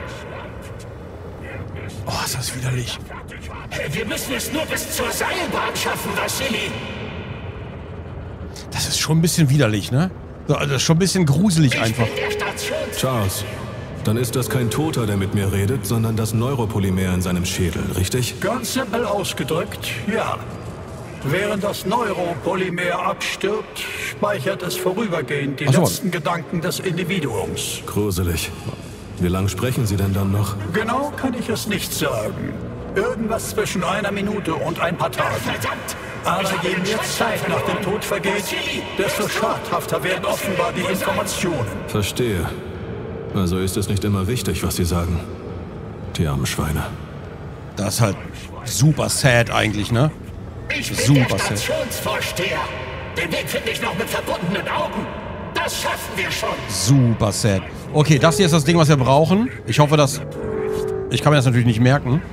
Speaker 1: Oh, ist das widerlich.
Speaker 4: Wir müssen es nur bis zur Seilbahn schaffen, Vassili.
Speaker 1: Das ist schon ein bisschen widerlich, ne? Das ist schon ein bisschen gruselig einfach.
Speaker 3: Charles, dann ist das kein Toter, der mit mir redet, sondern das Neuropolymer in seinem Schädel, richtig?
Speaker 4: Ganz simpel ausgedrückt, ja. Während das Neuropolymer abstirbt, speichert es vorübergehend die letzten Gedanken des Individuums.
Speaker 3: Gruselig. Wie lange sprechen Sie denn dann noch?
Speaker 4: Genau kann ich es nicht sagen. Irgendwas zwischen einer Minute und ein paar Tagen. Verdammt! Aber je mehr Zeit nach dem Tod vergeht, desto schadhafter werden offenbar die Informationen.
Speaker 3: Verstehe. Also ist es nicht immer wichtig, was Sie sagen. Die armen Schweine.
Speaker 1: Das ist halt super sad eigentlich, ne?
Speaker 4: Ich bin
Speaker 1: super
Speaker 4: der Stationsvorsteher. Den Weg finde ich noch mit verbundenen Augen. Das schaffen wir schon.
Speaker 1: Super sad. Okay, das hier ist das Ding, was wir brauchen. Ich hoffe, dass... Ich kann mir das natürlich nicht merken.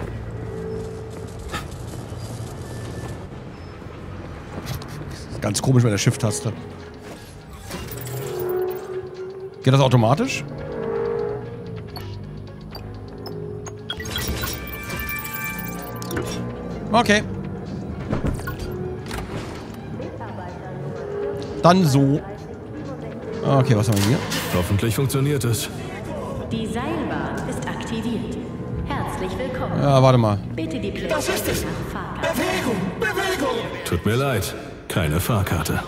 Speaker 1: Ganz komisch mit der Shift-Taste. Geht das automatisch? Okay. Dann so. Okay, was haben wir hier?
Speaker 3: Hoffentlich funktioniert es.
Speaker 6: Die Seilbahn ist aktiviert. Herzlich willkommen.
Speaker 1: Ja, warte mal.
Speaker 6: Bitte die Plätze
Speaker 4: Das ist es.
Speaker 6: nach Fahrkarte.
Speaker 4: Bewegung!
Speaker 3: Tut mir leid. Keine Fahrkarte.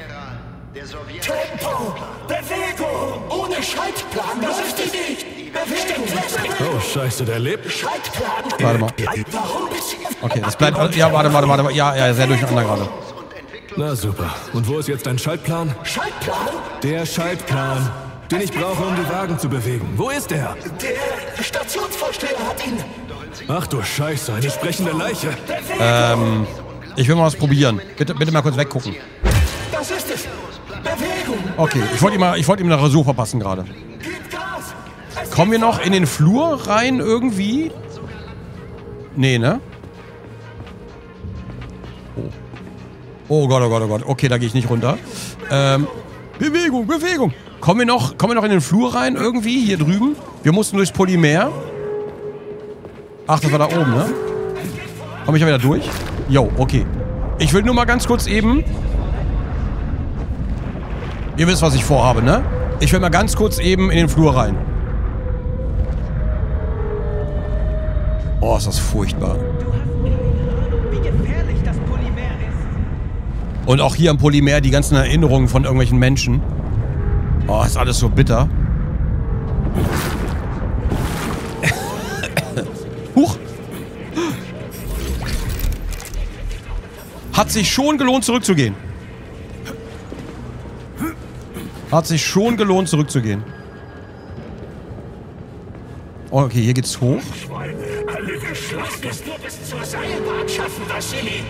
Speaker 4: Tempo! Bewegung! Ohne Schaltplan läuft die nicht! Bewegung!
Speaker 3: Oh, scheiße, der lebt?
Speaker 4: Schaltplan!
Speaker 1: Warte mal.
Speaker 4: Warum bist du...
Speaker 1: Okay, das bleibt... Ja, warte. Ja, sehr durcheinander gerade.
Speaker 3: Na super. Und wo ist jetzt dein Schaltplan?
Speaker 4: Schaltplan?
Speaker 3: Der Schaltplan, den ich brauche, um die Wagen zu bewegen. Wo ist er?
Speaker 4: Der Stationsvorsteher hat ihn...
Speaker 3: Ach du Scheiße, eine sprechende Leiche.
Speaker 1: Ich will mal was probieren. Bitte mal kurz weggucken.
Speaker 4: Das ist es! Bewegung!
Speaker 1: Okay, ich wollte ihm eine Rasur verpassen gerade.
Speaker 4: Gib Gas!
Speaker 1: Kommen wir noch in den Flur rein irgendwie? Nee, ne? Oh Gott. Okay, da gehe ich nicht runter. Bewegung. Kommen wir noch in den Flur rein irgendwie? Hier drüben? Wir mussten durchs Polymer. Ach, das war da oben, ne? Komme ich ja wieder durch? Jo, okay. Ich will nur mal ganz kurz eben... Ihr wisst, was ich vorhabe, ne? Ich will mal ganz kurz eben in den Flur rein. Oh, ist das furchtbar. Und auch hier am Polymer die ganzen Erinnerungen von irgendwelchen Menschen. Oh, ist alles so bitter. Huch! Hat sich schon gelohnt, zurückzugehen. Hat sich schon gelohnt, zurückzugehen. Oh, okay, hier geht's hoch.
Speaker 4: Alle geschlachtet nur bis zur Seilbahn schaffen, Wassili.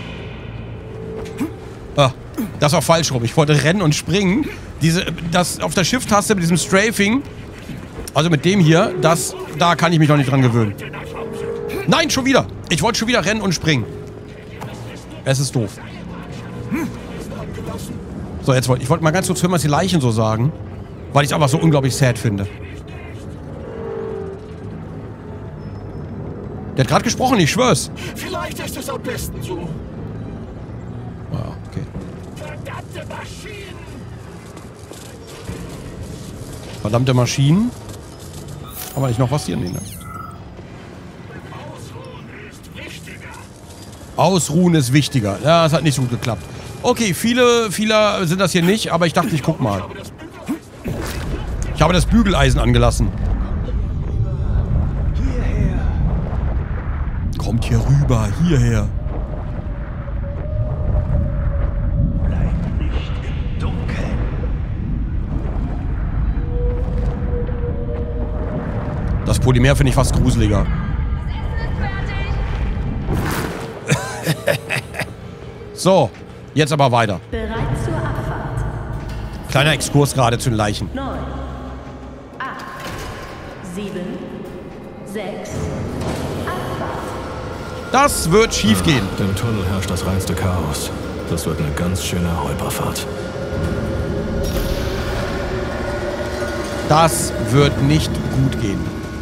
Speaker 1: Ah, das war falsch rum. Ich wollte rennen und springen. Das auf der Shift-Taste mit diesem Strafing, also mit dem hier, da kann ich mich noch nicht dran gewöhnen. Nein, schon wieder. Ich wollte schon wieder rennen und springen. Es ist doof. So, jetzt ich wollte mal ganz kurz hören, was die Leichen so sagen. Weil ich es einfach so unglaublich sad finde. Der hat gerade gesprochen, ich schwör's.
Speaker 4: Vielleicht ist es am besten so.
Speaker 1: Ah, okay.
Speaker 4: Verdammte Maschinen!
Speaker 1: Verdammte Maschinen. Haben wir nicht noch was hier? Nee, ne? Ausruhen ist wichtiger. Ja, das hat nicht so gut geklappt. Okay, viele sind das hier nicht, aber ich dachte, ich guck mal. Ich habe das Bügeleisen angelassen. Kommt hier rüber, hierher.
Speaker 4: Bleib nicht im Dunkeln.
Speaker 1: Das Polymer finde ich fast gruseliger. So, jetzt aber weiter.
Speaker 6: Bereit zur Abfahrt.
Speaker 1: Kleiner Exkurs gerade zu den Leichen.
Speaker 6: 9, 8, 7, 6, Abfahrt.
Speaker 1: Das wird schief gehen.
Speaker 3: Im Tunnel herrscht das reinste Chaos. Das wird eine ganz schöne Holperfahrt.
Speaker 1: Das wird nicht gut gehen.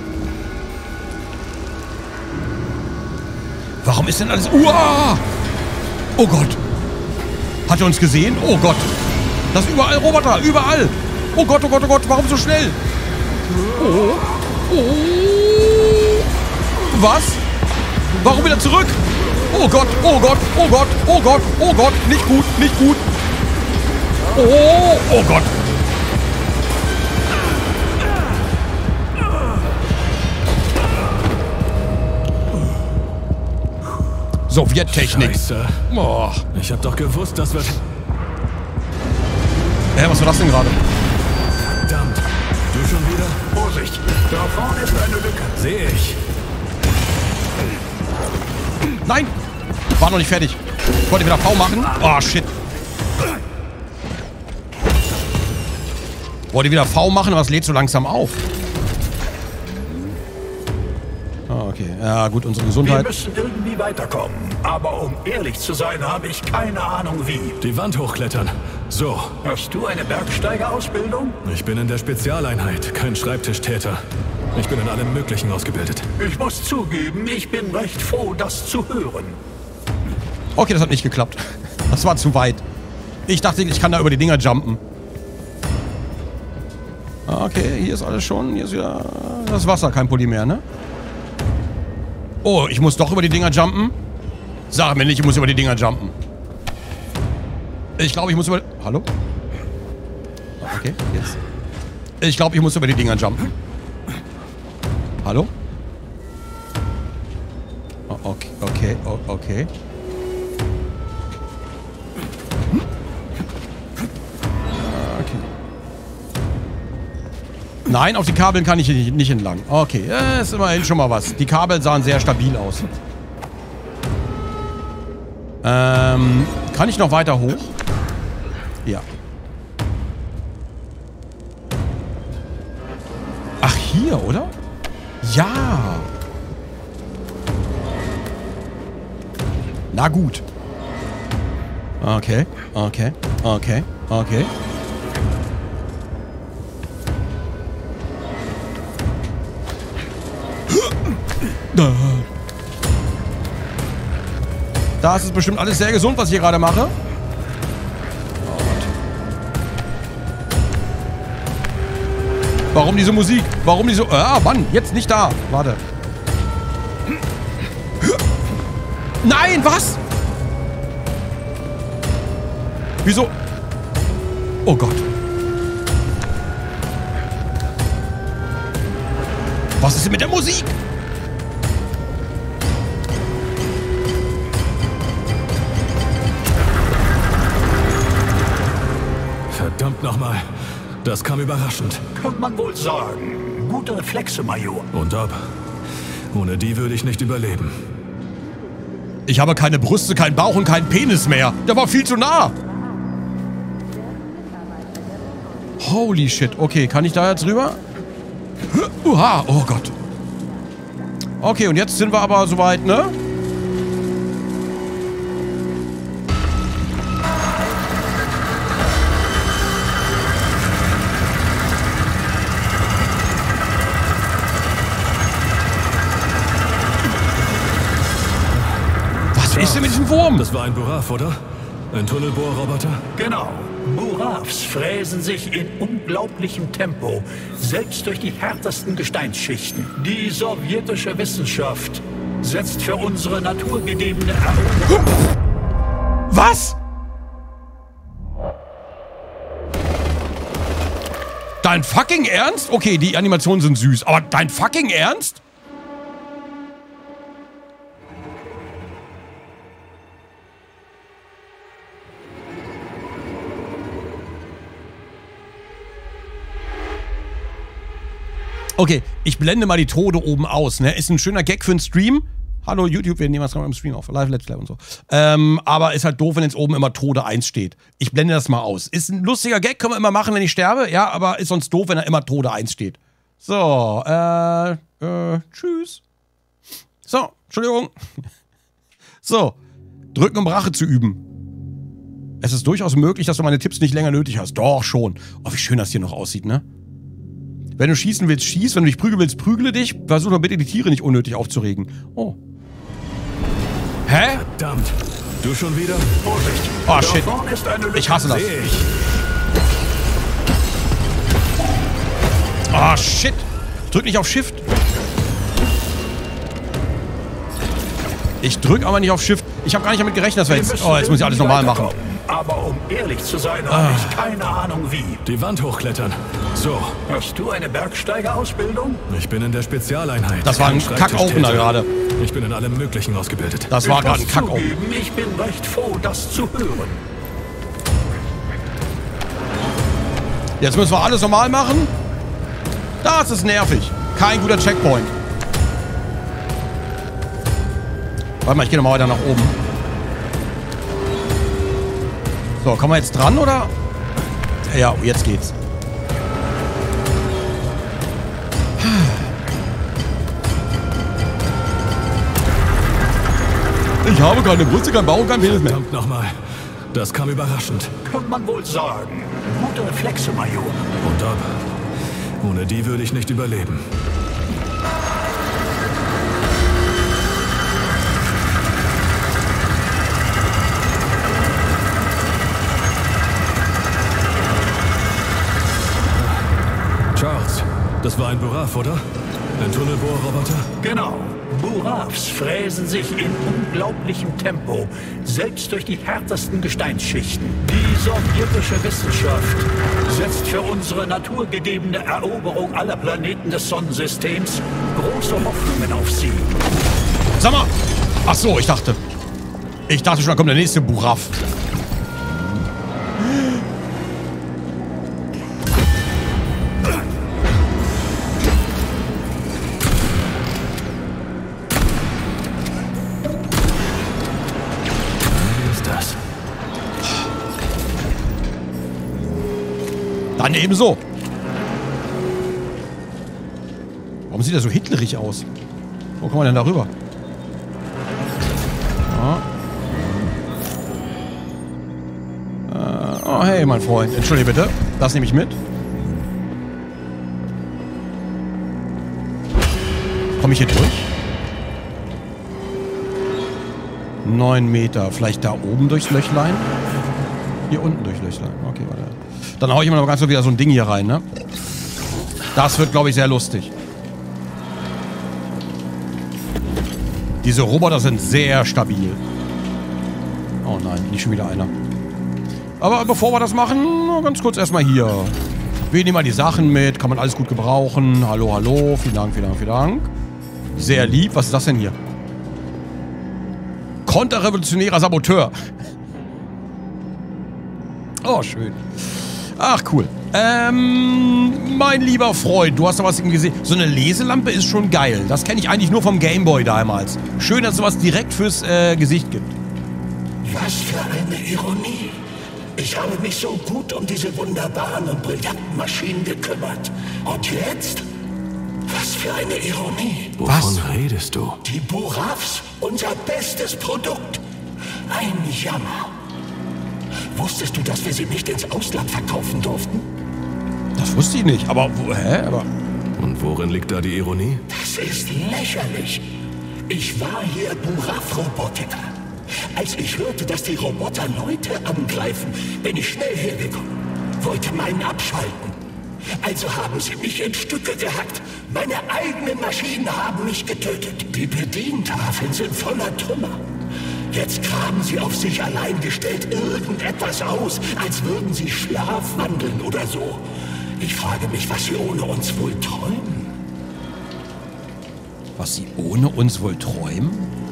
Speaker 1: Warum ist denn alles... Uah! Oh Gott. Hat er uns gesehen? Oh Gott. Das sind überall Roboter. Überall. Oh Gott, oh Gott, oh Gott. Warum so schnell? Oh. Oh. Was? Warum wieder zurück? Oh Gott, oh Gott, oh Gott, oh Gott, oh Gott. Nicht gut, nicht gut. Oh, oh Gott. Sowjettechnik.
Speaker 3: Scheiße.
Speaker 1: Oh.
Speaker 3: Ich hab doch gewusst, das wird...
Speaker 1: Was war das denn gerade?
Speaker 3: Verdammt. Du schon wieder?
Speaker 4: Vorsicht, da vorne ist eine Lücke.
Speaker 3: Sehe ich.
Speaker 1: Nein! War noch nicht fertig. Ich wollte wieder V machen. Oh, shit. Wollte wieder V machen, aber es lädt so langsam auf. Ah, okay. Ja, gut, unsere Gesundheit.
Speaker 4: Wir müssen irgendwie weiterkommen. Aber um ehrlich zu sein, habe ich keine Ahnung wie.
Speaker 3: Die Wand hochklettern. So.
Speaker 4: Hast du eine Bergsteigerausbildung?
Speaker 3: Ich bin in der Spezialeinheit, kein Schreibtischtäter. Ich bin in allem Möglichen ausgebildet.
Speaker 4: Ich muss zugeben, ich bin recht froh, das zu hören.
Speaker 1: Okay, das hat nicht geklappt. Das war zu weit. Ich dachte, ich kann da über die Dinger jumpen. Okay, hier ist alles schon. Hier ist wieder das Wasser, kein Polymer, ne? Oh, ich muss doch über die Dinger jumpen? Sag mir nicht, ich muss über die Dinger jumpen. Ich glaube, ich muss über... Hallo? Okay, jetzt. Ich glaube, ich muss über die Dinger jumpen. Hallo? Oh, okay, okay, oh, okay. Okay. Nein, auf die Kabeln kann ich nicht entlang. Okay, ist immerhin schon mal was. Die Kabel sahen sehr stabil aus. Kann ich noch weiter hoch? Ja. Ach, hier, oder? Ja. Na gut. Okay, okay, okay, okay. Das ist bestimmt alles sehr gesund, was ich hier gerade mache. Warum diese Musik? Warum diese... Ah, Mann, jetzt nicht da. Warte. Nein, was? Wieso? Oh Gott. Was ist denn mit der Musik?
Speaker 3: Das kam überraschend.
Speaker 4: Kann man wohl sagen. Gute Reflexe, Major.
Speaker 3: Und ob. Ohne die würde ich nicht überleben.
Speaker 1: Ich habe keine Brüste, keinen Bauch und keinen Penis mehr. Der war viel zu nah. Holy shit. Okay, kann ich da jetzt rüber? Uha, oh Gott. Okay, und jetzt sind wir aber soweit, ne? Was ist denn mit diesem Wurm?
Speaker 3: Das war ein Buraf, oder? Ein Tunnelbohrroboter?
Speaker 4: Genau. Burafs fräsen sich in unglaublichem Tempo, selbst durch die härtesten Gesteinsschichten. Die sowjetische Wissenschaft setzt für unsere naturgegebene Eroberung.
Speaker 1: Was? Dein fucking Ernst? Okay, die Animationen sind süß, aber dein fucking Ernst? Okay, ich blende mal die Tode oben aus, ne? Ist ein schöner Gag für einen Stream. Hallo YouTube, wir nehmen was im Stream auf. Live Let's Play und so. Aber ist halt doof, wenn jetzt oben immer Tode 1 steht. Ich blende das mal aus. Ist ein lustiger Gag, können wir immer machen, wenn ich sterbe. Ja, aber ist sonst doof, wenn da immer Tode 1 steht. So, tschüss. So, Entschuldigung. So, drücken, um Rache zu üben. Es ist durchaus möglich, dass du meine Tipps nicht länger nötig hast. Doch, schon. Oh, wie schön das hier noch aussieht, ne? Wenn du schießen willst, schieß. Wenn du dich prügeln willst, prügle dich. Versuch doch bitte, die Tiere nicht unnötig aufzuregen. Oh. Hä?
Speaker 3: Verdammt. Du schon wieder?
Speaker 4: Vorsicht!
Speaker 1: Oh, shit. Ich hasse das. Oh, shit. Drück nicht auf Shift. Ich drück aber nicht auf Shift. Ich habe gar nicht damit gerechnet, dass wir jetzt... Oh, jetzt muss ich alles normal machen.
Speaker 4: Aber um ehrlich zu sein, habe ich keine Ahnung wie.
Speaker 3: Die Wand hochklettern. So.
Speaker 4: Hast du eine Bergsteigerausbildung?
Speaker 3: Ich bin in der Spezialeinheit.
Speaker 1: Das war ein Kack-Opener gerade.
Speaker 3: Ich bin in allem Möglichen ausgebildet.
Speaker 1: Das war gerade ein Kack-Opener.
Speaker 4: Ich bin recht froh, das zu hören.
Speaker 1: Jetzt müssen wir alles normal machen. Das ist nervig. Kein guter Checkpoint. Warte mal, ich gehe nochmal weiter nach oben. So, kommen wir jetzt dran, oder? Ja, jetzt geht's. Ich habe keine Brüste, kein Bauch, kein Penis mehr.
Speaker 3: Verdammt nochmal. Das kam überraschend.
Speaker 4: Kann man wohl sagen. Gute Reflexe, Major.
Speaker 3: Und ob. Ohne die würde ich nicht überleben. Charles, das war ein Buraf, oder? Ein Tunnelbohrroboter?
Speaker 4: Genau. Burafs fräsen sich in unglaublichem Tempo, selbst durch die härtesten Gesteinsschichten. Die sowjetische Wissenschaft setzt für unsere naturgegebene Eroberung aller Planeten des Sonnensystems große Hoffnungen auf sie.
Speaker 1: Sag mal! Ach so, ich dachte schon, da kommt der nächste Buraf. Dann ebenso. Warum sieht er so hitlerig aus? Wo kommen wir denn da rüber? Oh, hey, mein Freund. Entschuldige bitte. Das nehme ich mit. Komme ich hier durch? 9 Meter. Vielleicht da oben durchs Löchlein? Hier unten durchs Löchlein. Okay, warte. Dann hau ich immer noch ganz so wieder so ein Ding hier rein, ne? Das wird, glaube ich, sehr lustig. Diese Roboter sind sehr stabil. Oh nein, nicht schon wieder einer. Aber bevor wir das machen, ganz kurz erstmal hier. Wir nehmen mal die Sachen mit. Kann man alles gut gebrauchen. Hallo, hallo. Vielen Dank, vielen Dank, vielen Dank. Sehr lieb. Was ist das denn hier? Konterrevolutionärer Saboteur. Oh, schön. Ach, cool. Mein lieber Freund, du hast da was gesehen. So eine Leselampe ist schon geil. Das kenne ich eigentlich nur vom Gameboy damals. Schön, dass es sowas direkt fürs Gesicht gibt.
Speaker 4: Was für eine Ironie. Ich habe mich so gut um diese wunderbaren und brillanten Maschinen gekümmert. Und jetzt? Was für eine Ironie.
Speaker 3: Wovon redest du?
Speaker 4: Die Buravs, unser bestes Produkt. Ein Jammer. Wusstest du, dass wir sie nicht ins Ausland verkaufen durften?
Speaker 1: Das wusste ich nicht, aber aber...
Speaker 3: Und worin liegt da die Ironie?
Speaker 4: Das ist lächerlich. Ich war hier Burav-Robotiker. Als ich hörte, dass die Roboter Leute angreifen, bin ich schnell hergekommen. Wollte meinen abschalten. Also haben sie mich in Stücke gehackt. Meine eigenen Maschinen haben mich getötet. Die Bedientafeln sind voller Trümmer. Jetzt graben sie auf sich allein gestellt irgendetwas aus, als würden sie schlafwandeln oder so. Ich frage mich, was sie ohne uns wohl träumen.
Speaker 1: Was sie ohne uns wohl träumen?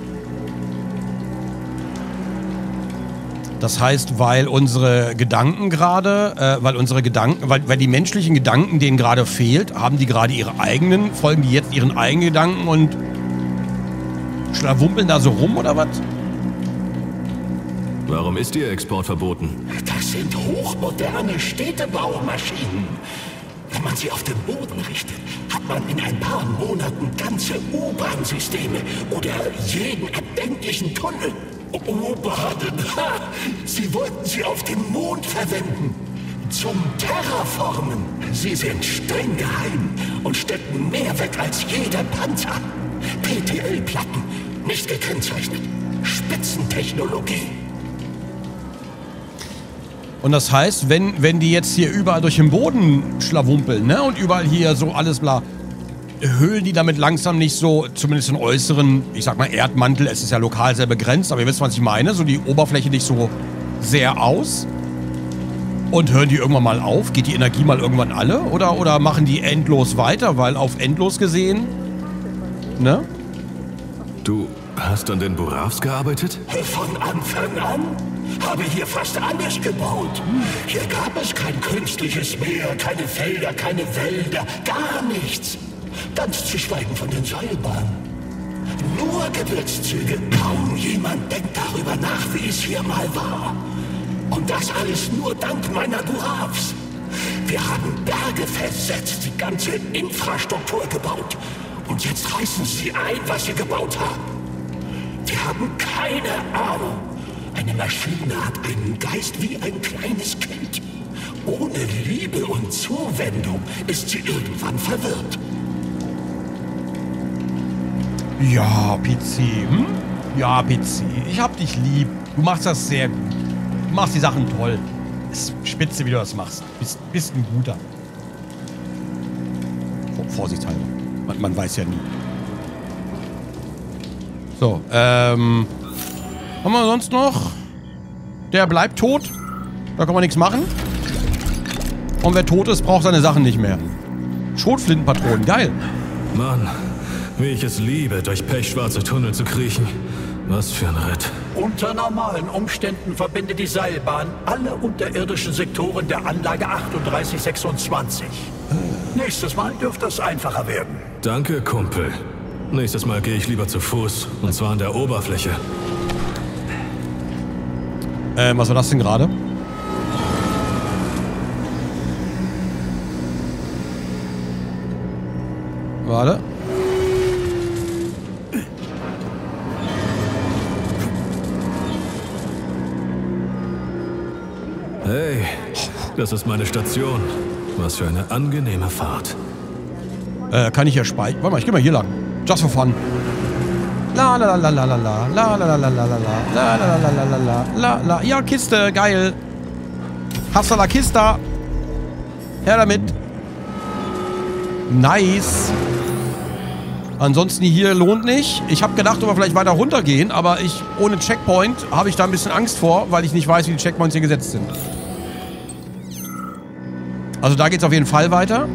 Speaker 1: Das heißt, weil unsere Gedanken gerade, weil die menschlichen Gedanken denen gerade fehlt, haben die gerade ihre eigenen, folgen die jetzt ihren eigenen Gedanken und schlawumpeln da so rum oder was?
Speaker 3: Warum ist Ihr Export verboten?
Speaker 4: Das sind hochmoderne Städtebaumaschinen. Wenn man sie auf den Boden richtet, hat man in ein paar Monaten ganze U-Bahn-Systeme oder jeden erdenklichen Tunnel. U-Bahnen, Sie wollten sie auf dem Mond verwenden. Zum Terraformen. Sie sind streng geheim und stecken mehr weg als jeder Panzer. PTL-Platten, nicht gekennzeichnet. Spitzentechnologie.
Speaker 1: Und das heißt, wenn die jetzt hier überall durch den Boden schlawumpeln, ne, und überall hier so alles bla, höhlen die damit langsam nicht so, zumindest den äußeren, ich sag mal Erdmantel, es ist ja lokal sehr begrenzt, aber ihr wisst, was ich meine, so die Oberfläche nicht so sehr aus? Und hören die irgendwann mal auf? Geht die Energie mal irgendwann alle? Oder machen die endlos weiter? Weil auf endlos gesehen, ne?
Speaker 3: Du hast an den Buravs gearbeitet?
Speaker 4: Von Anfang an habe hier fast alles gebaut. Hier gab es kein künstliches Meer, keine Felder, keine Wälder, gar nichts. Ganz zu schweigen von den Seilbahnen. Nur Gebirgszüge. Kaum jemand denkt darüber nach, wie es hier mal war. Und das alles nur dank meiner Buravs. Wir haben Berge versetzt, die ganze Infrastruktur gebaut. Und jetzt reißen sie ein, was sie gebaut haben. Die haben keine Ahnung. Eine Maschine hat einen Geist wie ein kleines Kind. Ohne Liebe und Zuwendung ist sie irgendwann verwirrt.
Speaker 1: Ja, PC. Hm? Ja, PC. Ich hab dich lieb. Du machst das sehr gut. Du machst die Sachen toll. Ist spitze, wie du das machst. Bist ein guter. Vorsichtshalber. Man weiß ja nie. So, haben wir sonst noch? Der bleibt tot. Da kann man nichts machen. Und wer tot ist, braucht seine Sachen nicht mehr. Schrotflintenpatronen, geil.
Speaker 3: Mann, wie ich es liebe, durch pechschwarze Tunnel zu kriechen. Was für ein Ritt.
Speaker 4: Unter normalen Umständen verbindet die Seilbahn alle unterirdischen Sektoren der Anlage 3826. Nächstes Mal dürfte es einfacher werden.
Speaker 3: Danke, Kumpel. Nächstes Mal gehe ich lieber zu Fuß. Und zwar an der Oberfläche.
Speaker 1: Was war das denn gerade? Warte.
Speaker 3: Hey, das ist meine Station. Was für eine angenehme Fahrt.
Speaker 1: Kann ich hier speichern? Warte mal, ich geh mal hier lang. Just for fun. La la la la la la la la la la la la la la la la la la la. Ja, Kiste, geil. Hasta la Kista. Her damit. Nice. Ansonsten hier lohnt nicht. Ich habe gedacht, ob wir vielleicht weiter runtergehen, aber ohne Checkpoint habe ich da ein bisschen Angst vor, weil ich nicht weiß, wie die Checkpoints hier gesetzt sind. Also da geht's auf jeden Fall weiter.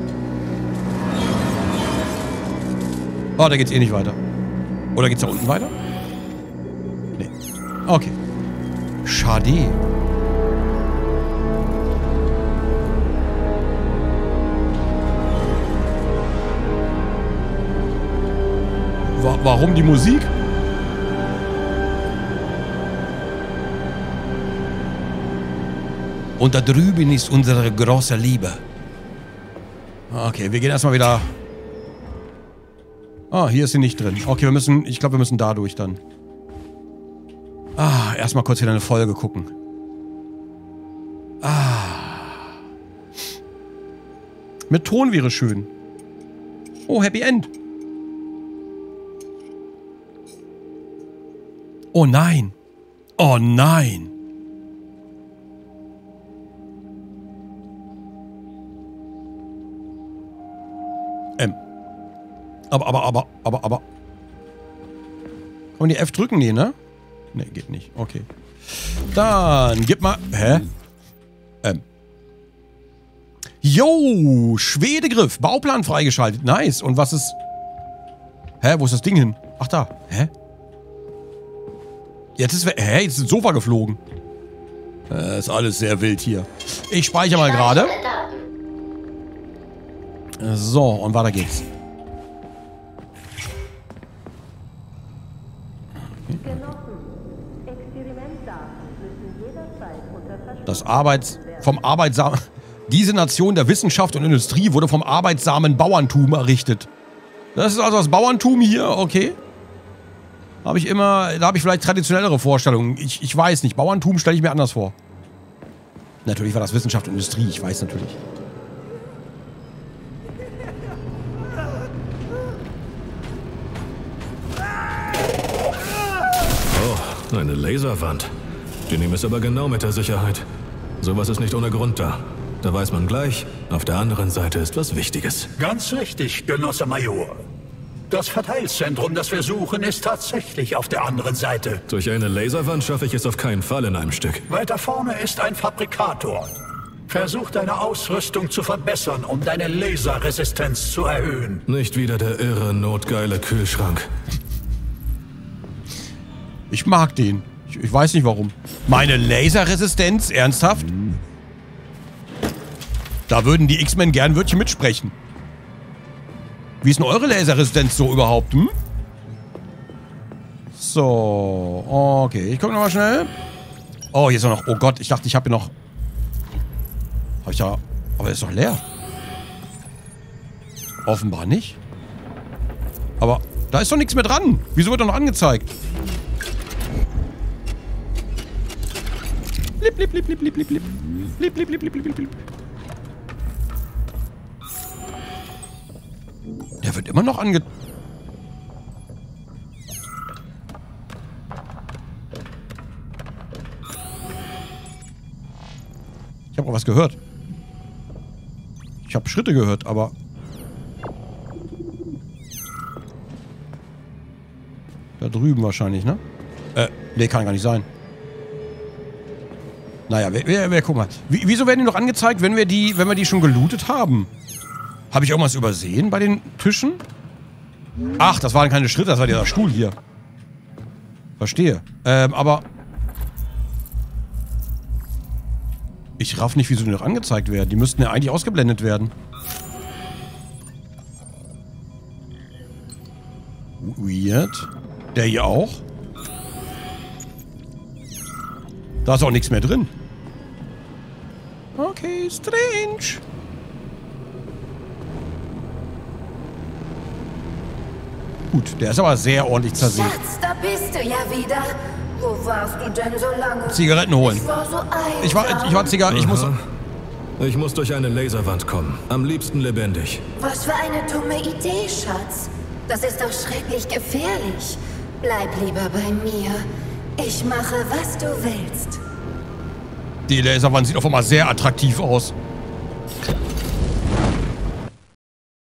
Speaker 1: Oh, da geht's eh nicht weiter. Oder geht's da unten weiter? Nee. Okay. Schade. Warum die Musik? Und da drüben ist unsere große Liebe. Okay, wir gehen erstmal wieder... Ah, hier ist sie nicht drin. Okay, ich glaube, wir müssen da durch dann. Ah, erstmal kurz wieder eine Folge gucken. Ah. Mit Ton wäre schön. Oh, Happy End. Oh nein. Oh nein. Aber. Kann man die F drücken? Nee, ne? Ne, geht nicht. Okay. Dann gib mal... Hä? Yo, Schwedegriff. Bauplan freigeschaltet. Nice. Und was ist... Hä, wo ist das Ding hin? Ach, da. Hä? Jetzt ist das Sofa geflogen. Ist alles sehr wild hier. Ich speichere mal gerade. So, und weiter geht's. Vom arbeitsamen... Diese Nation der Wissenschaft und Industrie wurde vom arbeitsamen Bauerntum errichtet. Das ist also das Bauerntum hier, okay. Da habe ich vielleicht traditionellere Vorstellungen. Ich weiß nicht. Bauerntum stelle ich mir anders vor. Natürlich war das Wissenschaft und Industrie, ich weiß natürlich.
Speaker 3: Oh, eine Laserwand. Die nehmen es aber genau mit der Sicherheit. Sowas ist nicht ohne Grund da. Da weiß man gleich, auf der anderen Seite ist was Wichtiges.
Speaker 4: Ganz richtig, Genosse Major. Das Verteilzentrum, das wir suchen, ist tatsächlich auf der anderen Seite.
Speaker 3: Durch eine Laserwand schaffe ich es auf keinen Fall in einem Stück.
Speaker 4: Weiter vorne ist ein Fabrikator. Versuch deine Ausrüstung zu verbessern, um deine Laserresistenz zu erhöhen.
Speaker 3: Nicht wieder der irre, notgeile Kühlschrank.
Speaker 1: Ich mag den. Ich weiß nicht warum. Meine Laserresistenz? Ernsthaft? Da würden die X-Men gern Wörtchen mitsprechen. Wie ist denn eure Laserresistenz so überhaupt, hm? So, okay. Ich gucke nochmal schnell. Oh, hier ist noch... Oh Gott, ich dachte, ich habe hier noch... Habe ich ja... Aber der ist doch leer. Offenbar nicht. Aber da ist doch nichts mehr dran. Wieso wird doch noch angezeigt? Blip, blip, blip, blip, blip, blip, blip. Blip, blip, blip, blip, blip, blip. Der wird immer noch Ich habe auch was gehört. Ich habe Schritte gehört, aber... Da drüben wahrscheinlich, ne? Nee, kann gar nicht sein. Naja, guck mal. Wieso werden die noch angezeigt, wenn wir die schon gelootet haben? Habe ich irgendwas übersehen bei den Tischen? Ach, das waren keine Schritte, das war dieser Stuhl hier. Verstehe. Aber... Ich raff nicht, wieso die noch angezeigt werden. Die müssten ja eigentlich ausgeblendet werden. Weird. Der hier auch? Da ist auch nichts mehr drin. Okay, strange. Gut, der ist aber sehr ordentlich zersägt.
Speaker 11: Schatz, da bist du ja wieder. Wo warst du denn so lange?
Speaker 1: Zigaretten holen.
Speaker 11: Ich war so einsam.
Speaker 1: Ich war Zigaretten.
Speaker 3: Ich muss durch eine Laserwand kommen. Am liebsten lebendig.
Speaker 11: Was für eine dumme Idee, Schatz. Das ist doch schrecklich gefährlich. Bleib lieber bei mir. Ich mache, was du willst.
Speaker 1: Die Laserwand sieht auf einmal sehr attraktiv aus.